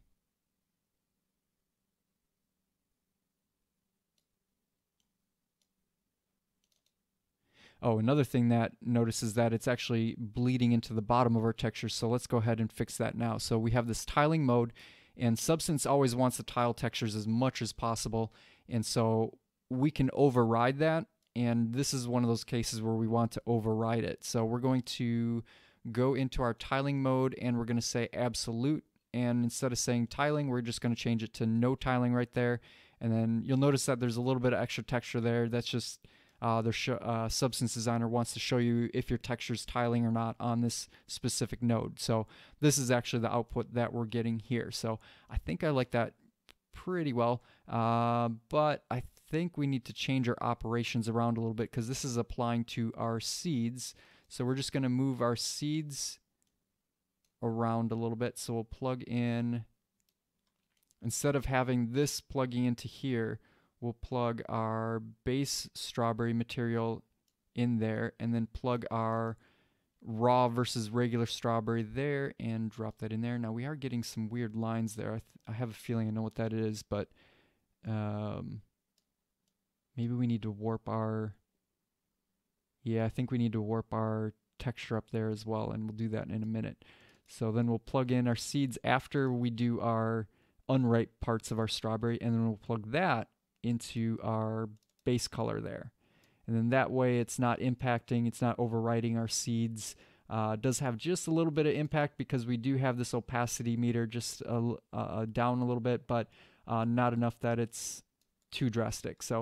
Oh, another thing that notices that it's actually bleeding into the bottom of our texture, so let's go ahead and fix that now. So we have this tiling mode, and Substance always wants the tile textures as much as possible, and so we can override that, and this is one of those cases where we want to override it. So we're going to go into our tiling mode, and we're going to say absolute, and instead of saying tiling, we're just going to change it to no tiling right there. And then you'll notice that there's a little bit of extra texture there. That's just uh, the sh uh, Substance Designer wants to show you if your texture is tiling or not on this specific node. So this is actually the output that we're getting here. So I think I like that pretty well, uh, but I think we need to change our operations around a little bit because this is applying to our seeds. So we're just going to move our seeds around a little bit. So we'll plug in, instead of having this plugging into here, we'll plug our base strawberry material in there, and then plug our raw versus regular strawberry there and drop that in there. Now we are getting some weird lines there. I, th I have a feeling I know what that is, but um, maybe we need to warp our, yeah, I think we need to warp our texture up there as well, and we'll do that in a minute. So then we'll plug in our seeds after we do our unripe parts of our strawberry, and then we'll plug that into our base color there. And then that way it's not impacting, it's not overwriting our seeds. Uh, it does have just a little bit of impact because we do have this opacity meter just uh, uh, down a little bit, but uh, not enough that it's too drastic. So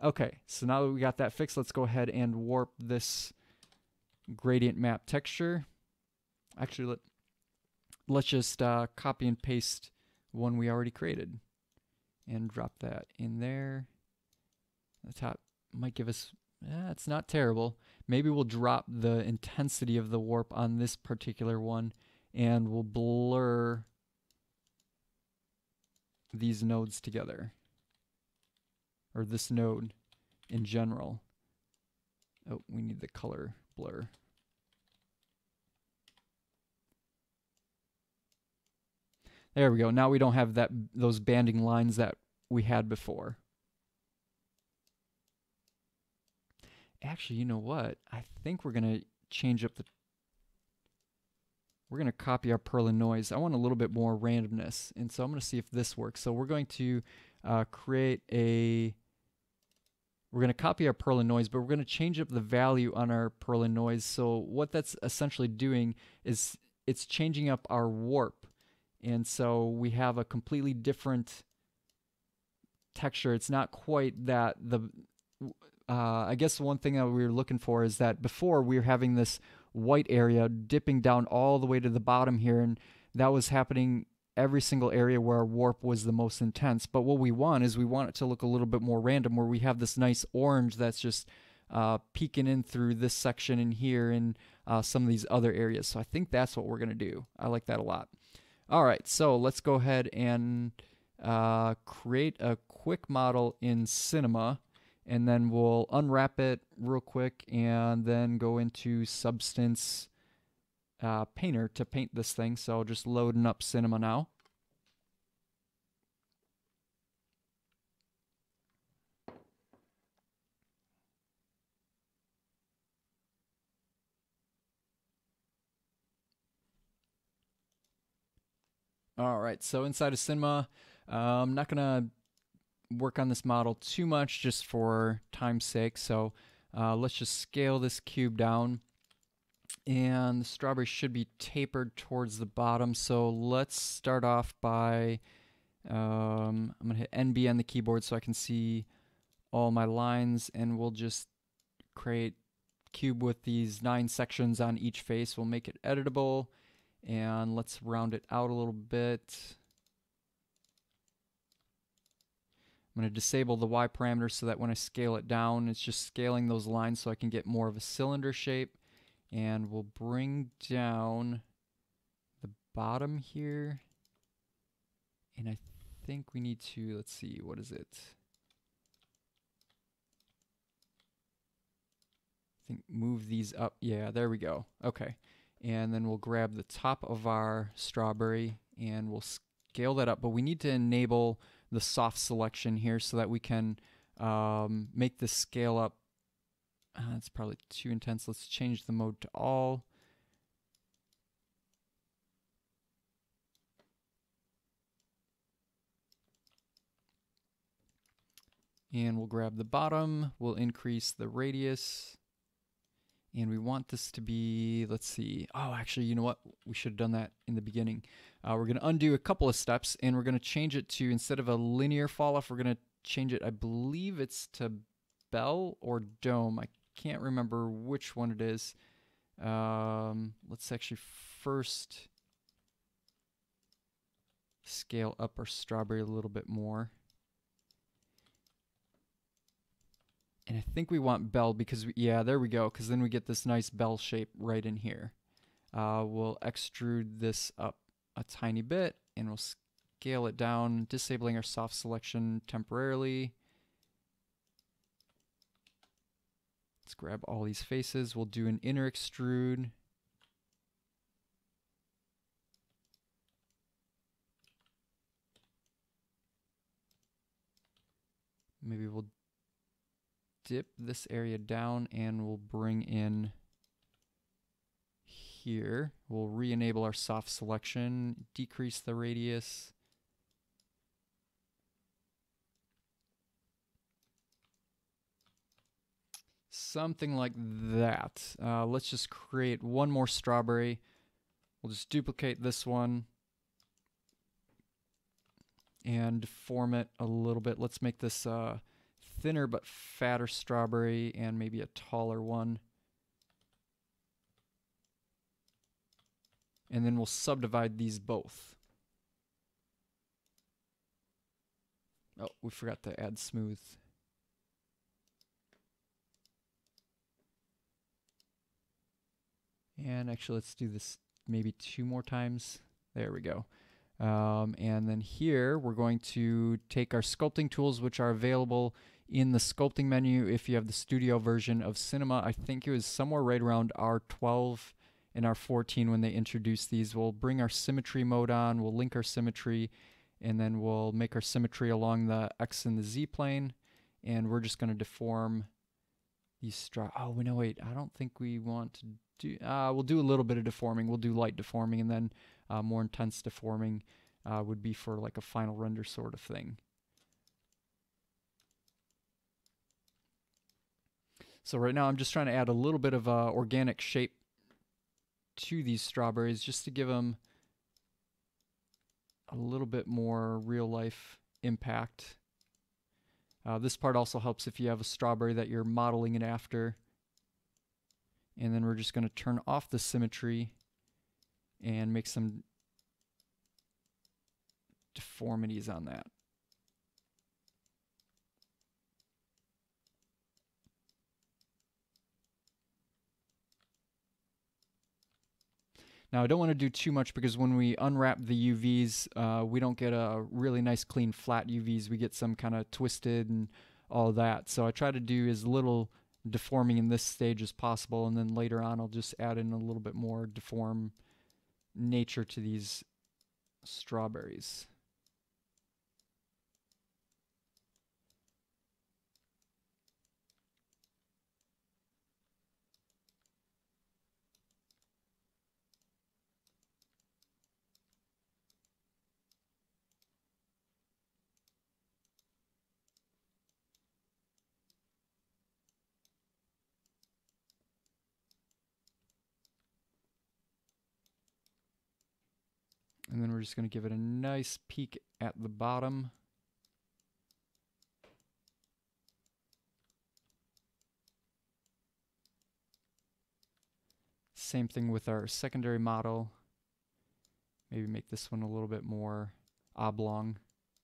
Okay, so now that we got that fixed, let's go ahead and warp this gradient map texture. Actually, let, let's just uh, copy and paste one we already created and drop that in there. The top might give us, eh, it's not terrible. Maybe we'll drop the intensity of the warp on this particular one, and we'll blur these nodes together, or this node in general. Oh, we need the color blur. There we go. Now we don't have that those banding lines that we had before. Actually, you know what? I think we're going to change up the... We're going to copy our Perlin noise. I want a little bit more randomness, and so I'm going to see if this works. So we're going to uh, create a... We're going to copy our Perlin noise, but we're going to change up the value on our Perlin noise. So what that's essentially doing is it's changing up our warp. And so we have a completely different texture. It's not quite that the... Uh, I guess one thing that we were looking for is that before we were having this white area dipping down all the way to the bottom here, and that was happening every single area where our warp was the most intense. But what we want is we want it to look a little bit more random, where we have this nice orange that's just uh, peeking in through this section in here and uh, some of these other areas. So I think that's what we're going to do. I like that a lot. All right, so let's go ahead and uh, create a quick model in Cinema. And then we'll unwrap it real quick and then go into Substance uh, Painter to paint this thing. So just loading up Cinema now. All right, so inside of Cinema, uh, I'm not going to work on this model too much just for time's sake. So uh, let's just scale this cube down, and the strawberry should be tapered towards the bottom. So let's start off by um, I'm gonna hit N B on the keyboard so I can see all my lines, and we'll just create cube with these nine sections on each face. We'll make it editable, and let's round it out a little bit. I'm going to disable the Y parameter so that when I scale it down, it's just scaling those lines so I can get more of a cylinder shape. And we'll bring down the bottom here. And I think we need to, let's see, what is it? I think move these up. Yeah, there we go. Okay. And then we'll grab the top of our strawberry and we'll scale that up. But we need to enable the soft selection here so that we can um, make this scale up. Uh, it's probably too intense. Let's change the mode to all. And we'll grab the bottom. We'll increase the radius. And we want this to be, let's see. Oh, actually, you know what? We should have done that in the beginning. Uh, we're going to undo a couple of steps, and we're going to change it to, instead of a linear fall off, we're going to change it, I believe it's to bell or dome. I can't remember which one it is. Um, let's actually first scale up our strawberry a little bit more. And I think we want bell because, we, yeah, there we go, because then we get this nice bell shape right in here. Uh, we'll extrude this up a tiny bit, and we'll scale it down, disabling our soft selection temporarily. Let's grab all these faces. We'll do an inner extrude. Maybe we'll dip this area down and we'll bring in here. We'll re-enable our soft selection, decrease the radius. Something like that. Uh, let's just create one more strawberry. We'll just duplicate this one and deform it a little bit. Let's make this uh, thinner but fatter strawberry and maybe a taller one. And then we'll subdivide these both. Oh, we forgot to add smooth. And actually, let's do this maybe two more times. There we go. Um, and then here, we're going to take our sculpting tools, which are available in the sculpting menu if you have the studio version of Cinema. I think it was somewhere right around R twelve and R fourteen when they introduced these. We'll bring our symmetry mode on, we'll link our symmetry, and then we'll make our symmetry along the X and the Z plane, and we're just going to deform these straw. Oh, no, wait, I don't think we want to do, uh, we'll do a little bit of deforming. We'll do light deforming, and then uh, more intense deforming uh, would be for like a final render sort of thing. So right now I'm just trying to add a little bit of uh, organic shape to these strawberries just to give them a little bit more real life impact. Uh, this part also helps if you have a strawberry that you're modeling it after. And then we're just going to turn off the symmetry and make some deformities on that. Now I don't want to do too much because when we unwrap the U Vs, uh, we don't get a really nice clean flat U Vs. We get some kind of twisted and all that. So I try to do as little deforming in this stage as possible, and then later on I'll just add in a little bit more deform nature to these strawberries. And then we're just going to give it a nice peak at the bottom. Same thing with our secondary model. Maybe make this one a little bit more oblong.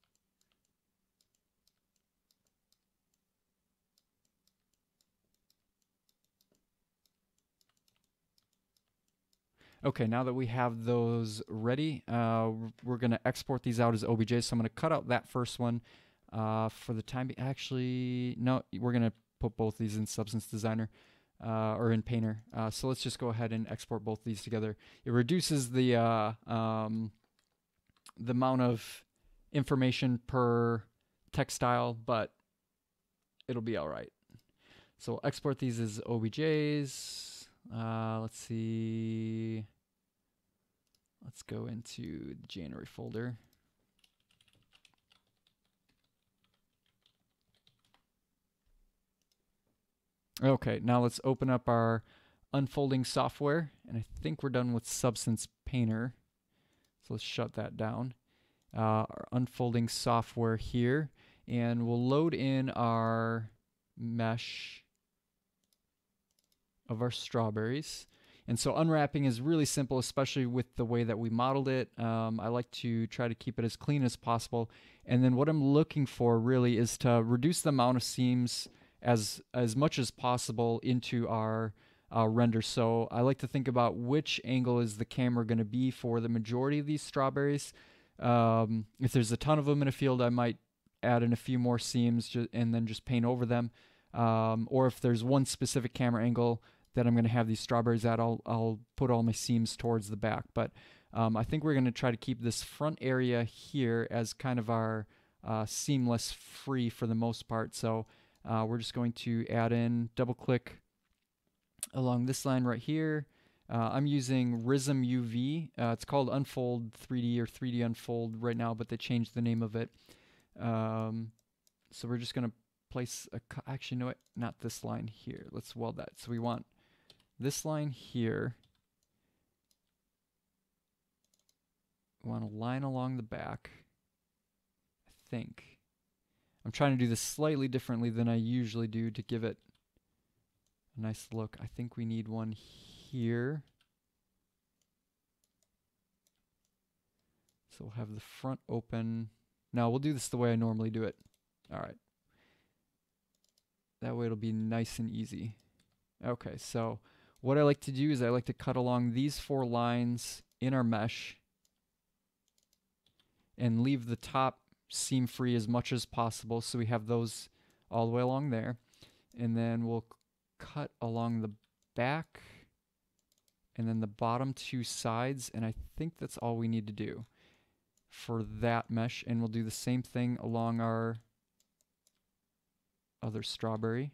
Okay, now that we have those ready, uh, we're going to export these out as O B J. So I'm going to cut out that first one uh, for the time being. Actually, no, we're going to put both these in Substance Designer uh, or in Painter. Uh, so let's just go ahead and export both these together. It reduces the uh, um, the amount of information per textile, but it'll be all right. So we'll export these as O B Js. Uh, let's see. Let's go into the January folder. Okay, now let's open up our unfolding software, and I think we're done with Substance Painter. So let's shut that down. Uh, our unfolding software here, and we'll load in our mesh of our strawberries. And so unwrapping is really simple, especially with the way that we modeled it. Um, I like to try to keep it as clean as possible. And then what I'm looking for really is to reduce the amount of seams as as much as possible into our uh, render. So I like to think about which angle is the camera going to be for the majority of these strawberries. Um, if there's a ton of them in a field, I might add in a few more seams and then just paint over them. Um, or if there's one specific camera angle that I'm going to have these strawberries at, I'll, I'll put all my seams towards the back. But um, I think we're going to try to keep this front area here as kind of our uh, seamless free for the most part. So uh, we're just going to add in, double click along this line right here. Uh, I'm using R I S M U V. Uh, it's called Unfold three D or three D Unfold right now, but they changed the name of it. Um, so we're just going to place a, actually, no, not this line here. Let's weld that. So we want this line here. We want a line along the back, I think. I'm trying to do this slightly differently than I usually do to give it a nice look. I think we need one here. So we'll have the front open. Now we'll do this the way I normally do it. All right. That way it'll be nice and easy. Okay, so what I like to do is I like to cut along these four lines in our mesh and leave the top seam free as much as possible, so we have those all the way along there. And then we'll cut along the back and then the bottom two sides, and I think that's all we need to do for that mesh. And we'll do the same thing along our other strawberry.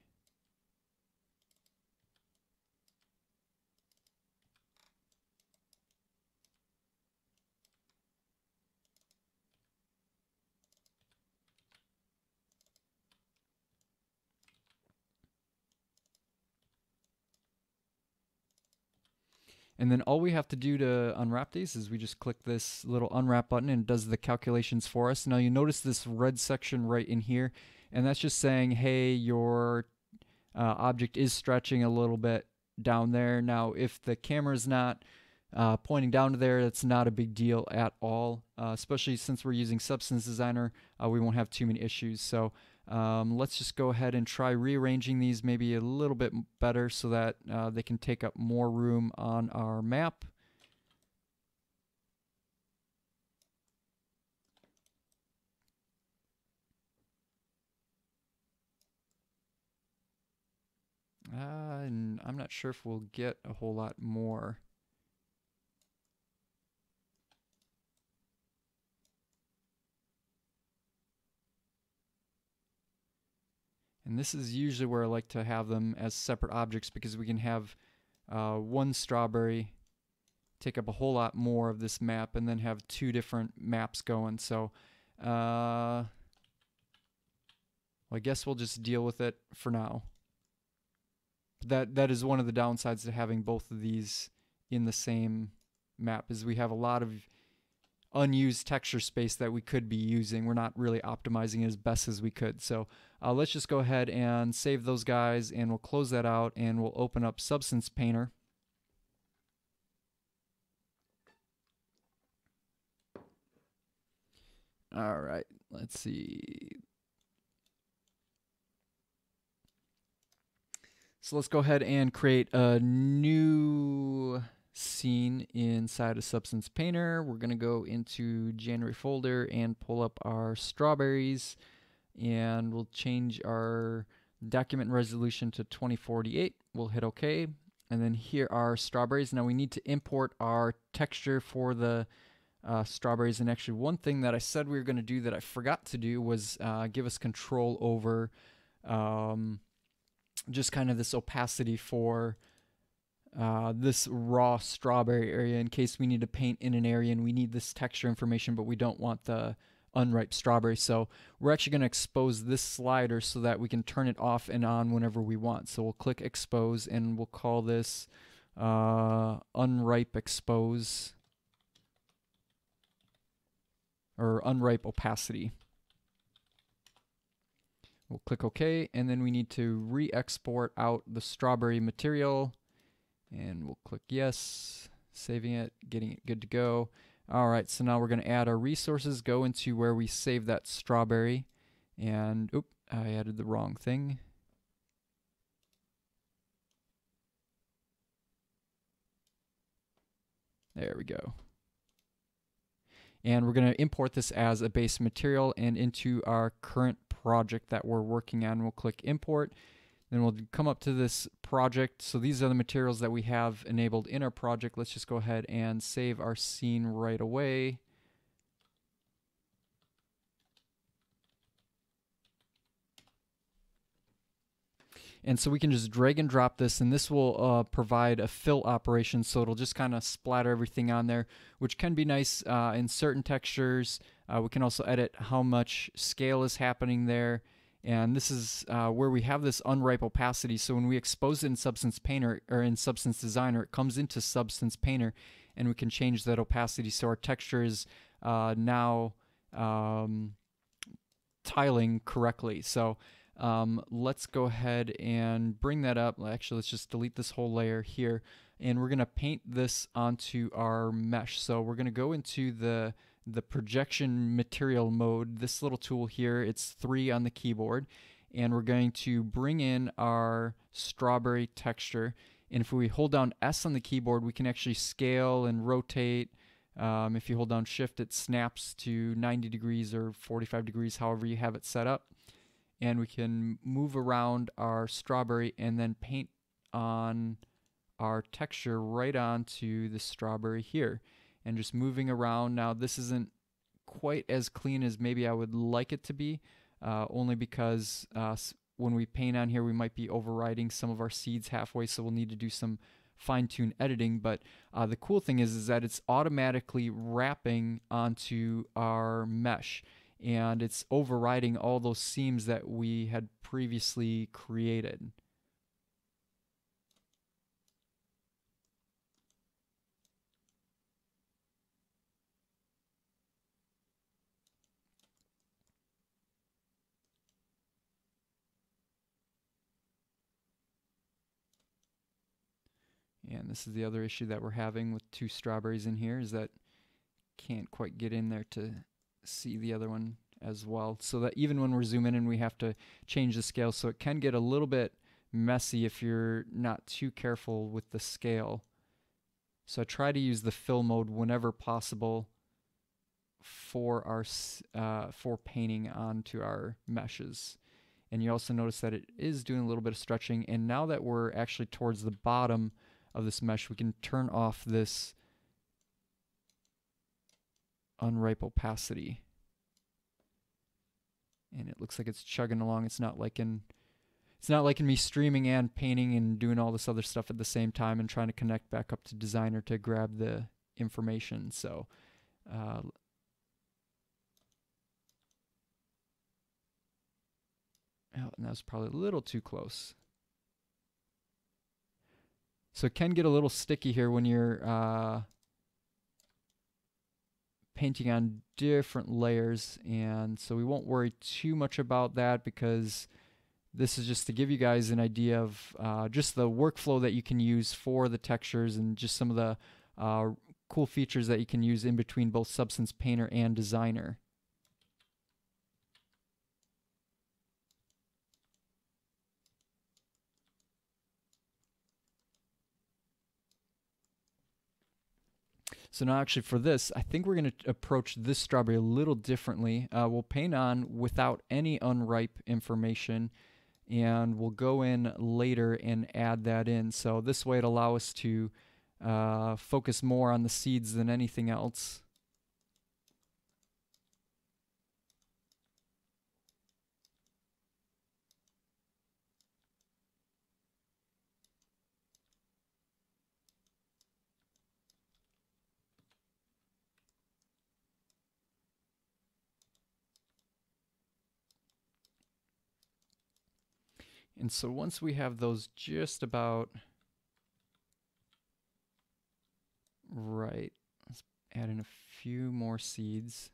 And then all we have to do to unwrap these is we just click this little unwrap button and it does the calculations for us. Now you notice this red section right in here, and that's just saying, hey, your uh, object is stretching a little bit down there. Now if the camera is not uh, pointing down to there, that's not a big deal at all, uh, especially since we're using Substance Designer. Uh, we won't have too many issues. So Um, let's just go ahead and try rearranging these maybe a little bit better so that uh, they can take up more room on our map. Uh, and I'm not sure if we'll get a whole lot more. And this is usually where I like to have them as separate objects, because we can have uh, one strawberry take up a whole lot more of this map and then have two different maps going. So uh, well, I guess we'll just deal with it for now. That that is one of the downsides to having both of these in the same map, is we have a lot of unused texture space that we could be using. We're not really optimizing it as best as we could. So uh, let's just go ahead and save those guys, and we'll close that out, and we'll open up Substance Painter. All right, let's see. So let's go ahead and create a new scene inside of Substance Painter. We're going to go into January folder and pull up our strawberries, and we'll change our document resolution to twenty forty-eight. We'll hit OK, and then here are strawberries. Now we need to import our texture for the uh, strawberries, and actually one thing that I said we were going to do that I forgot to do was uh, give us control over um, just kind of this opacity for Uh, this raw strawberry area, in case we need to paint in an area and we need this texture information, but we don't want the unripe strawberry. So we're actually going to expose this slider so that we can turn it off and on whenever we want. So we'll click expose, and we'll call this uh, unripe expose, or unripe opacity. We'll click OK, and then we need to re-export out the strawberry material. And we'll click yes, saving it, getting it good to go. All right, so now we're going to add our resources, go into where we saved that strawberry. And, oop, I added the wrong thing. There we go. And we're going to import this as a base material and into our current project that we're working on. We'll click import. Then we'll come up to this project. So these are the materials that we have enabled in our project. Let's just go ahead and save our scene right away. And so we can just drag and drop this, and this will uh, provide a fill operation, so it'll just kind of splatter everything on there, which can be nice uh, in certain textures. Uh, we can also edit how much scale is happening there. And this is uh, where we have this unripe opacity. So when we expose it in Substance Painter or in Substance Designer, it comes into Substance Painter, and we can change that opacity. So our texture is uh, now um, tiling correctly. So um, let's go ahead and bring that up. Actually, let's just delete this whole layer here, and we're going to paint this onto our mesh. So we're going to go into the the projection material mode, this little tool here. It's three on the keyboard, and we're going to bring in our strawberry texture. And if we hold down S on the keyboard, we can actually scale and rotate. Um, if you hold down shift, it snaps to ninety degrees or forty-five degrees, however you have it set up. And we can move around our strawberry and then paint on our texture right onto the strawberry here. And just moving around. Now this isn't quite as clean as maybe I would like it to be, uh, only because uh, when we paint on here we might be overriding some of our seeds halfway, so we'll need to do some fine-tune editing. But uh, the cool thing is, is that it's automatically wrapping onto our mesh, and it's overriding all those seams that we had previously created. And this is the other issue that we're having with two strawberries in here, is that can't quite get in there to see the other one as well. So that even when we're zooming in, we have to change the scale. So it can get a little bit messy if you're not too careful with the scale. So I try to use the fill mode whenever possible for our uh, for painting onto our meshes. And you also notice that it is doing a little bit of stretching. And now that we're actually towards the bottom of this mesh, we can turn off this unripe opacity. And it looks like it's chugging along. It's not like in it's not like in me streaming and painting and doing all this other stuff at the same time and trying to connect back up to Designer to grab the information. So uh, oh, and that was probably a little too close. So it can get a little sticky here when you're uh, painting on different layers, and so we won't worry too much about that, because this is just to give you guys an idea of uh, just the workflow that you can use for the textures, and just some of the uh, cool features that you can use in between both Substance Painter and Designer. So now actually for this, I think we're going to approach this strawberry a little differently. Uh, we'll paint on without any unripe information, and we'll go in later and add that in. So this way it allows us to uh, focus more on the seeds than anything else. And so once we have those just about right, let's add in a few more seeds.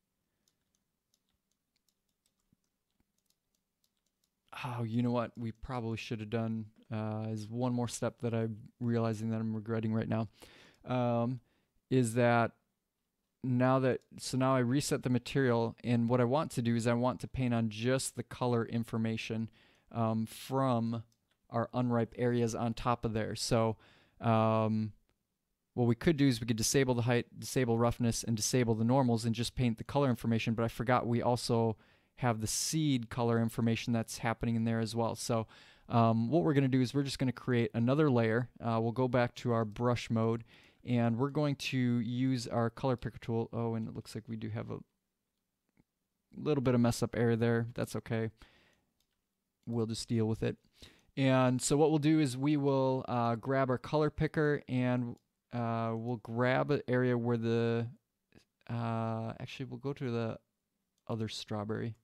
Oh, you know what we probably should have done uh, is one more step that I'm realizing that I'm regretting right now, um, is that now that, so now I reset the material, and what I want to do is I want to paint on just the color information Um, from our unripe areas on top of there. So um, what we could do is we could disable the height, disable roughness, and disable the normals and just paint the color information, but I forgot we also have the seed color information that's happening in there as well. So um, what we're going to do is we're just going to create another layer. Uh, we'll go back to our brush mode, and we're going to use our color picker tool. Oh, and it looks like we do have a little bit of mess up area there. That's okay. We'll just deal with it. And so what we'll do is we will uh, grab our color picker, and uh, we'll grab an area where the, uh, actually we'll go to the other strawberry.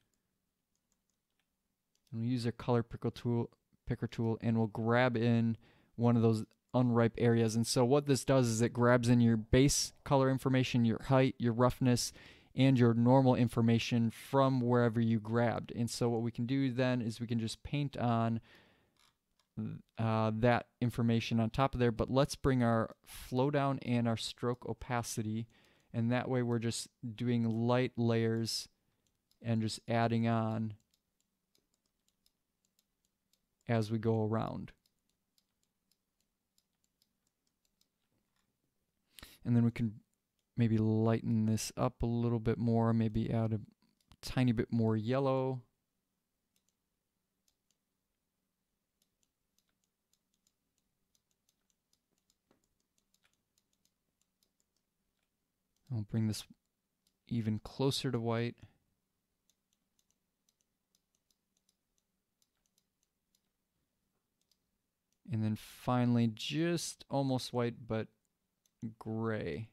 And we'll use our color picker tool, picker tool, and we'll grab in one of those unripe areas. And so what this does is it grabs in your base color information, your height, your roughness, and your normal information from wherever you grabbed. And so what we can do then is we can just paint on uh, that information on top of there, but let's bring our flow down and our stroke opacity, and that way we're just doing light layers and just adding on as we go around. And then we can maybe lighten this up a little bit more, maybe add a tiny bit more yellow. I'll bring this even closer to white. And then finally, just almost white, but gray.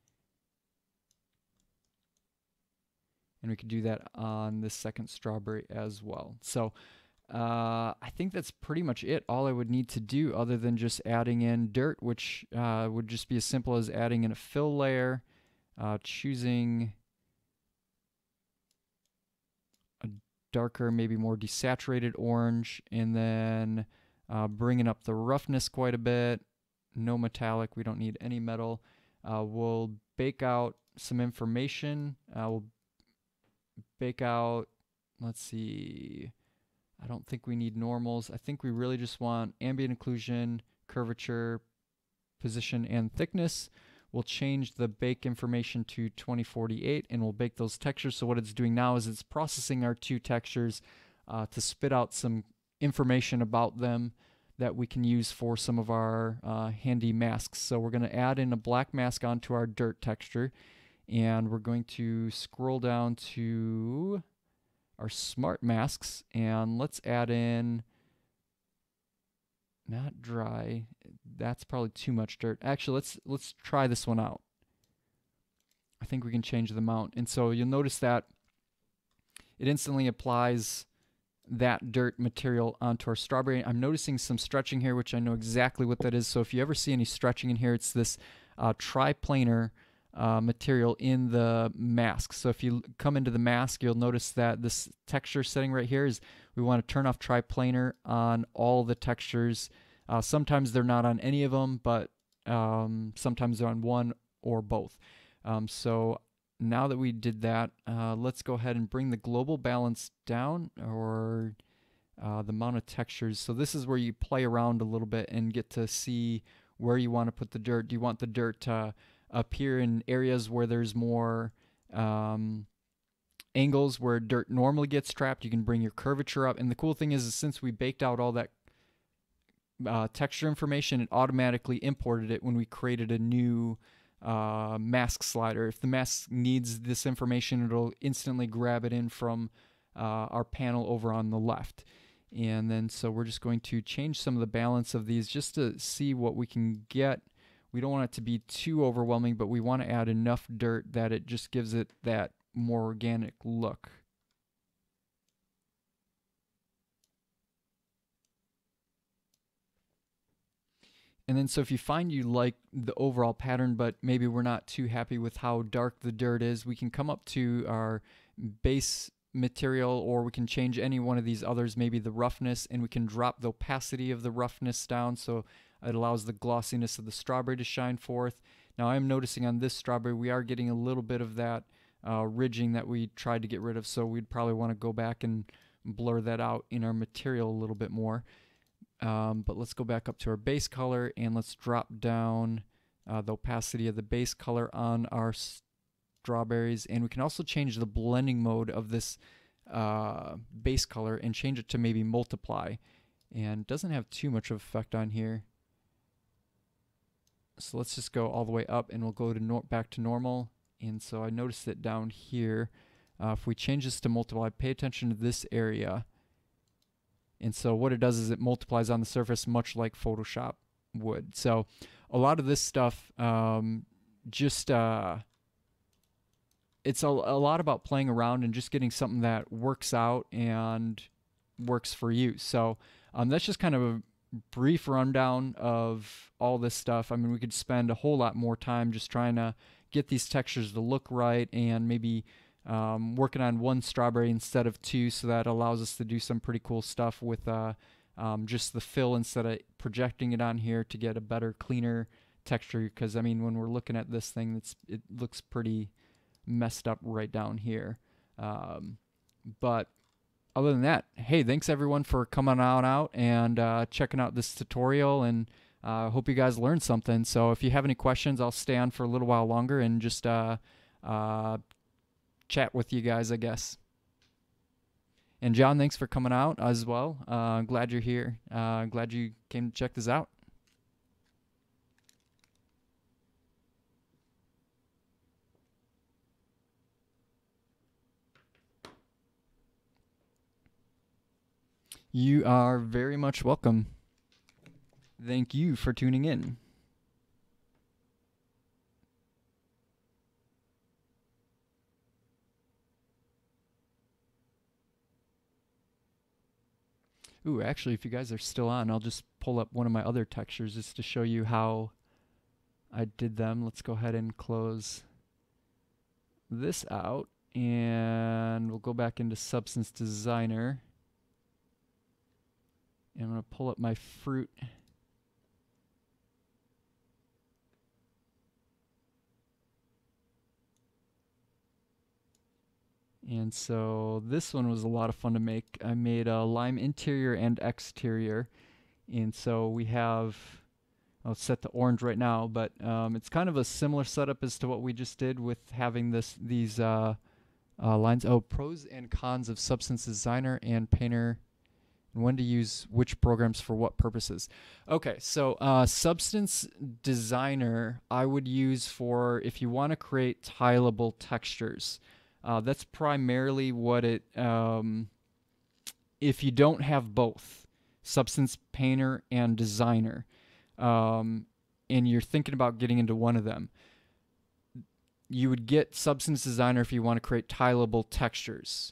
And we could do that on the second strawberry as well. So uh, I think that's pretty much it. All I would need to do other than just adding in dirt, which uh, would just be as simple as adding in a fill layer, uh, choosing a darker, maybe more desaturated orange, and then uh, bringing up the roughness quite a bit. No metallic, we don't need any metal. Uh, we'll bake out some information. Uh, we'll bake out, let's see, I don't think we need normals. I think we really just want ambient occlusion, curvature, position, and thickness. We'll change the bake information to twenty forty-eight, and we'll bake those textures. So what it's doing now is it's processing our two textures uh, to spit out some information about them that we can use for some of our uh, handy masks. So we're going to add in a black mask onto our dirt texture, and we're going to scroll down to our smart masks, and let's add in, not dry, that's probably too much dirt. Actually, let's let's try this one out. I think we can change the amount. And so you'll notice that it instantly applies that dirt material onto our strawberry. I'm noticing some stretching here, which I know exactly what that is. So if you ever see any stretching in here, it's this uh, triplanar uh, material in the mask. So if you come into the mask, you'll notice that this texture setting right here is we want to turn off triplanar on all the textures. Uh, sometimes they're not on any of them, but um, sometimes they're on one or both. Um, so now that we did that, uh, let's go ahead and bring the global balance down, or uh, the amount of textures. So this is where you play around a little bit and get to see where you want to put the dirt. Do you want the dirt to appear in areas where there's more um, angles where dirt normally gets trapped? You can bring your curvature up. And the cool thing is, is since we baked out all that uh, texture information, it automatically imported it when we created a new uh, mask slider. If the mask needs this information, it'll instantly grab it in from uh, our panel over on the left. And then so we're just going to change some of the balance of these just to see what we can get. We don't want it to be too overwhelming, but we want to add enough dirt that it just gives it that more organic look. And then so if you find you like the overall pattern, but maybe we're not too happy with how dark the dirt is, we can come up to our base material, or we can change any one of these others, maybe the roughness, and we can drop the opacity of the roughness down so it allows the glossiness of the strawberry to shine forth. Now I'm noticing on this strawberry we are getting a little bit of that uh, ridging that we tried to get rid of, so we'd probably want to go back and blur that out in our material a little bit more. Um, but let's go back up to our base color, and let's drop down uh, the opacity of the base color on our strawberries. And we can also change the blending mode of this uh, base color and change it to maybe multiply. And it doesn't have too much of effect on here. So let's just go all the way up, and we'll go to nor back to normal. And so I noticed that down here, uh, if we change this to multiply, pay attention to this area. And so what it does is it multiplies on the surface much like Photoshop would. So a lot of this stuff um, just, uh, it's a, a lot about playing around and just getting something that works out and works for you. So um, that's just kind of a brief rundown of all this stuff. I mean, we could spend a whole lot more time just trying to get these textures to look right, and maybe um, working on one strawberry instead of two, so that allows us to do some pretty cool stuff with uh, um, just the fill instead of projecting it on here to get a better, cleaner texture. Because I mean, when we're looking at this thing, it's it looks pretty messed up right down here. Um, but other than that, hey, thanks everyone for coming on out and uh, checking out this tutorial, and I uh, hope you guys learned something. So if you have any questions, I'll stay on for a little while longer and just uh, uh, chat with you guys, I guess. And John, thanks for coming out as well. Uh, glad you're here. Uh, glad you came to check this out. You are very much welcome. Thank you for tuning in. Ooh, actually, if you guys are still on, I'll just pull up one of my other textures just to show you how I did them. Let's go ahead and close this out, and we'll go back into Substance Designer. And I'm going to pull up my fruit. And so this one was a lot of fun to make. I made a lime interior and exterior. And so we have, I'll set the orange right now, but um, it's kind of a similar setup as to what we just did with having this these uh, uh, lines. Oh, pros and cons of Substance Designer and Painter, and when to use which programs for what purposes. Okay, so uh, Substance Designer I would use for if you want to create tileable textures. Uh, that's primarily what it, um, if you don't have both, Substance Painter and Designer, um, and you're thinking about getting into one of them, you would get Substance Designer if you want to create tileable textures,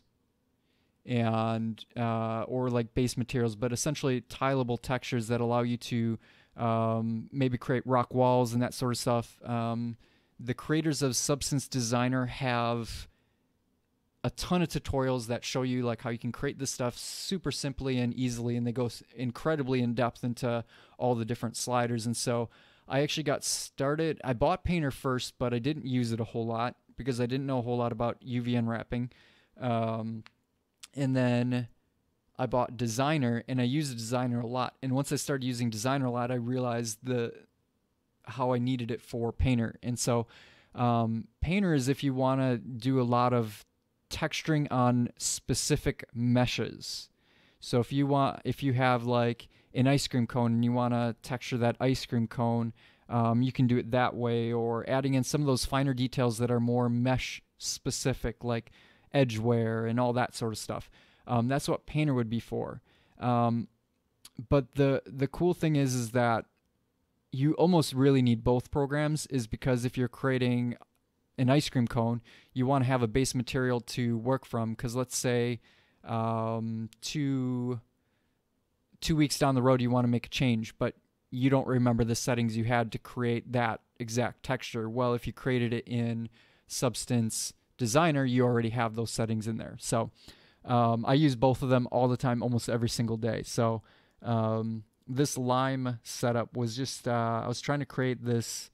and uh, or like base materials, but essentially tileable textures that allow you to um, maybe create rock walls and that sort of stuff. Um, the creators of Substance Designer have a ton of tutorials that show you like how you can create this stuff super simply and easily, and they go incredibly in depth into all the different sliders. And so I actually got started, I bought Painter first, but I didn't use it a whole lot because I didn't know a whole lot about U V unwrapping. Um, and then I bought Designer, and I used Designer a lot. And once I started using Designer a lot, I realized the how I needed it for Painter. And so um, Painter is if you want to do a lot of texturing on specific meshes. So if you want, if you have like an ice cream cone and you want to texture that ice cream cone, um, you can do it that way, or adding in some of those finer details that are more mesh specific, like edge wear and all that sort of stuff. Um, that's what Painter would be for. Um, but the the cool thing is, is that you almost really need both programs, is because if you're creating an ice cream cone, you want to have a base material to work from, because let's say um, two, two weeks down the road you want to make a change, but you don't remember the settings you had to create that exact texture. Well, if you created it in Substance Designer, you already have those settings in there. So um, I use both of them all the time, almost every single day. So um, this lime setup was just, uh, I was trying to create this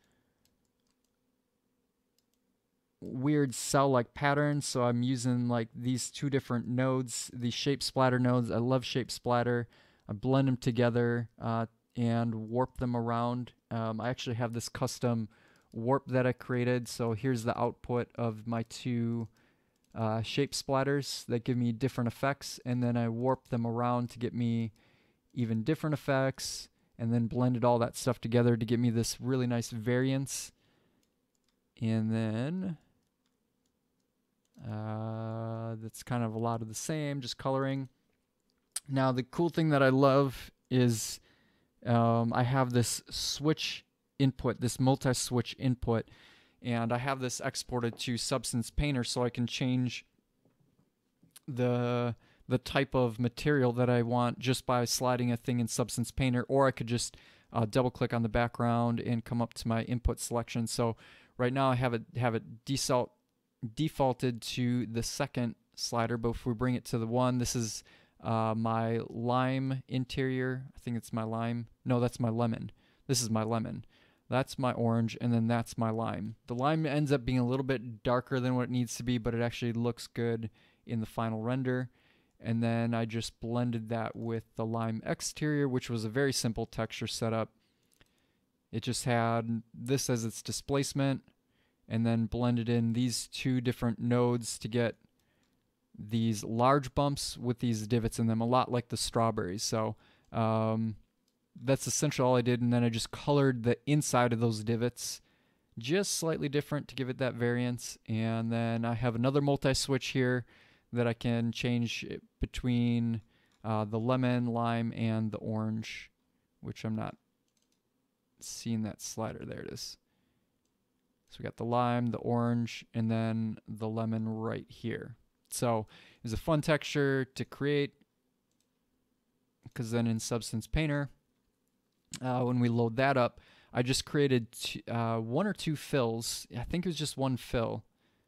weird cell-like pattern, so I'm using like these two different nodes, these shape splatter nodes. I love shape splatter. I blend them together uh, and warp them around. Um, I actually have this custom warp that I created, so here's the output of my two uh, shape splatters that give me different effects, and then I warp them around to get me even different effects, and then blended all that stuff together to get me this really nice variance. And then Uh, that's kind of a lot of the same, just coloring. Now, the cool thing that I love is um, I have this switch input, this multi-switch input, and I have this exported to Substance Painter so I can change the the type of material that I want just by sliding a thing in Substance Painter, or I could just uh, double click on the background and come up to my input selection. So right now I have it have it default defaulted to the second slider, but if we bring it to the one, this is uh, my lime interior. I think it's my lime. No, that's my lemon. This is my lemon. That's my orange, and then that's my lime. The lime ends up being a little bit darker than what it needs to be, but it actually looks good in the final render. And then I just blended that with the lime exterior, which was a very simple texture setup. It just had this as its displacement, and then blended in these two different nodes to get these large bumps with these divots in them, a lot like the strawberries. So um, that's essentially all I did, and then I just colored the inside of those divots just slightly different to give it that variance. And then I have another multi-switch here that I can change between uh, the lemon, lime, and the orange, which I'm not seeing that slider. There it is. So we got the lime, the orange, and then the lemon right here. So it was a fun texture to create, because then in Substance Painter, uh, when we load that up, I just created t uh, one or two fills. I think it was just one fill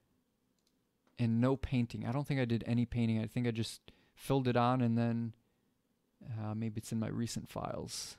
and no painting. I don't think I did any painting. I think I just filled it on, and then uh, maybe it's in my recent files.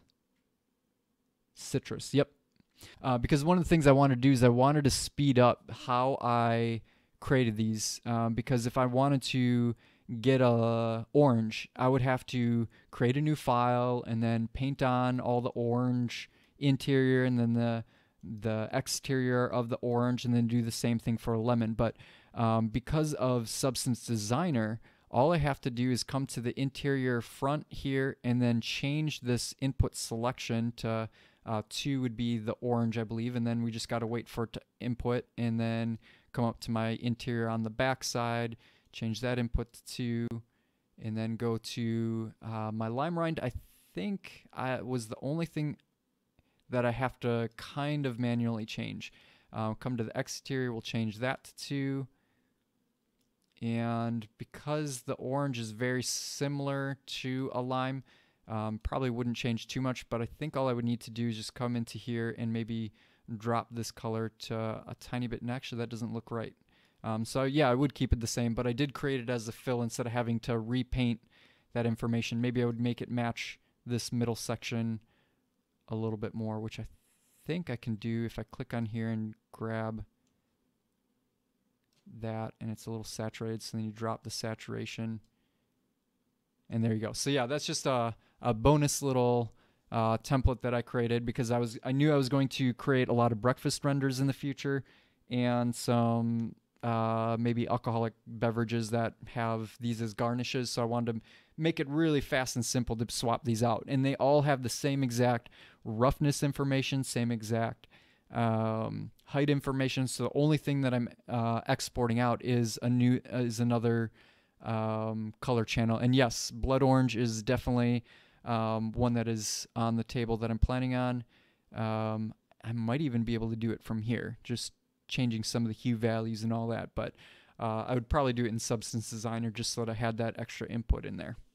Citrus, yep. Uh, because one of the things I wanted to do is I wanted to speed up how I created these, um, because if I wanted to get a orange, I would have to create a new file and then paint on all the orange interior and then the the exterior of the orange, and then do the same thing for a lemon. But um, because of Substance Designer, all I have to do is come to the interior front here and then change this input selection to uh, two would be the orange, I believe, and then we just got to wait for it to input, and then come up to my interior on the back side, change that input to two, and then go to uh, my lime rind. I think I was the only thing that I have to kind of manually change. Uh, come to the exterior, we'll change that to two. And because the orange is very similar to a lime, um, probably wouldn't change too much, but I think all I would need to do is just come into here and maybe drop this color to a tiny bit. And actually that doesn't look right. Um, so yeah, I would keep it the same, but I did create it as a fill instead of having to repaint that information. Maybe I would make it match this middle section a little bit more, which I think I can do if I click on here and grab that, and it's a little saturated, so then you drop the saturation, and there you go. So yeah, that's just a, a bonus little uh, template that I created, because I was I knew I was going to create a lot of breakfast renders in the future, and some uh, maybe alcoholic beverages that have these as garnishes, so I wanted to make it really fast and simple to swap these out. And they all have the same exact roughness information, same exact um, height information. So the only thing that I'm uh, exporting out is a new uh, is another um, color channel. And yes, blood orange is definitely um, one that is on the table that I'm planning on. Um, I might even be able to do it from here, just changing some of the hue values and all that. But uh, I would probably do it in Substance Designer just so that I had that extra input in there.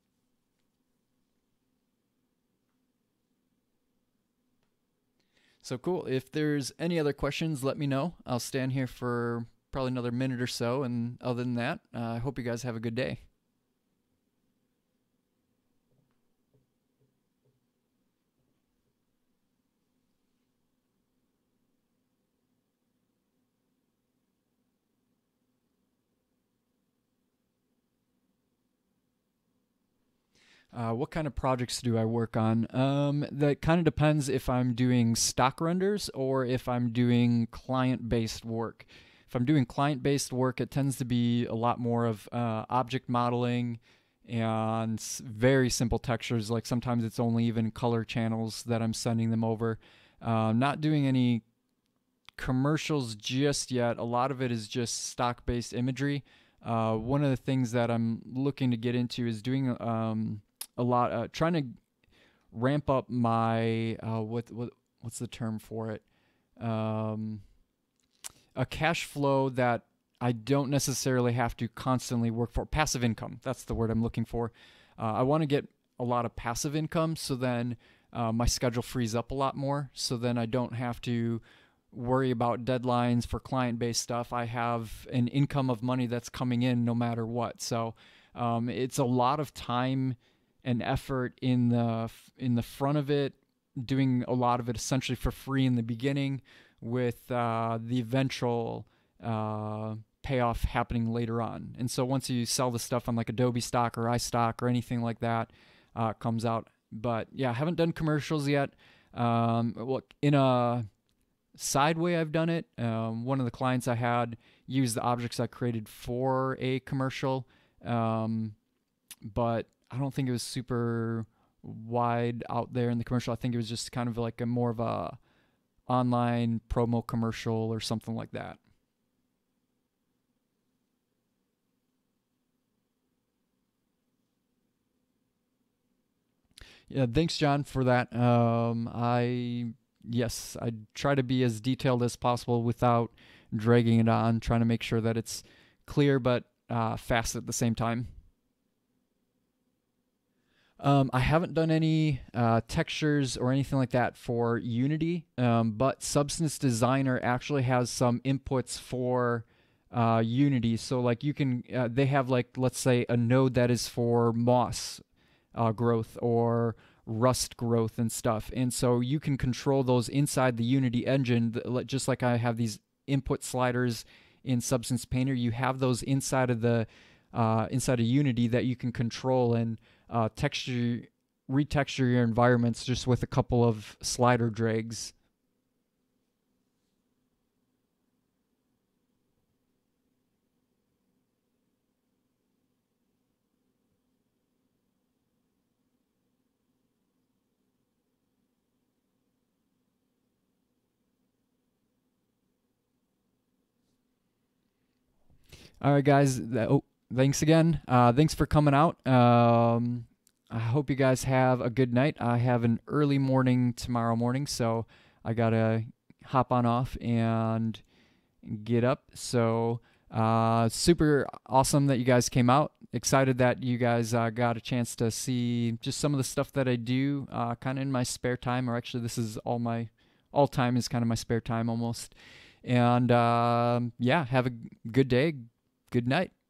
So cool. If there's any other questions, let me know. I'll stand here for probably another minute or so. And other than that, uh, I hope you guys have a good day. Uh, what kind of projects do I work on? Um, that kind of depends if I'm doing stock renders or if I'm doing client-based work. If I'm doing client-based work, it tends to be a lot more of uh, object modeling and very simple textures. Like sometimes it's only even color channels that I'm sending them over. Uh, not doing any commercials just yet. A lot of it is just stock-based imagery. Uh, one of the things that I'm looking to get into is doing um, a lot, uh, trying to ramp up my uh, what what what's the term for it? Um, a cash flow that I don't necessarily have to constantly work for. Passive income. That's the word I'm looking for. Uh, I want to get a lot of passive income, so then uh, my schedule frees up a lot more. So then I don't have to worry about deadlines for client-based stuff. I have an income of money that's coming in no matter what. So um, it's a lot of time and effort in the in the front of it, doing a lot of it essentially for free in the beginning, with uh, the eventual uh, payoff happening later on. And so once you sell the stuff on like Adobe stock or iStock or anything like that, uh, it comes out. But yeah, I haven't done commercials yet. Um, well, in a side way I've done it. Um, one of the clients I had used the objects I created for a commercial, um, but I don't think it was super wide out there in the commercial. I think it was just kind of like a more of a online promo commercial or something like that. Yeah, thanks, John, for that. Um, I yes, I try to be as detailed as possible without dragging it on, trying to make sure that it's clear but uh, fast at the same time. Um, I haven't done any uh, textures or anything like that for Unity, um, but Substance Designer actually has some inputs for uh, Unity. So, like, you can, uh, they have, like, let's say a node that is for moss uh, growth or rust growth and stuff. And so you can control those inside the Unity engine, just like I have these input sliders in Substance Painter. You have those inside of the uh, inside of Unity that you can control and uh, texture, retexture your environments just with a couple of slider drags. All right, guys. Oh, thanks again. Uh, thanks for coming out. Um, I hope you guys have a good night. I have an early morning tomorrow morning, so I gotta hop on off and get up. So uh, super awesome that you guys came out. Excited that you guys uh, got a chance to see just some of the stuff that I do uh, kind of in my spare time, or actually this is all my, all time is kind of my spare time almost. And uh, yeah, have a good day, good night.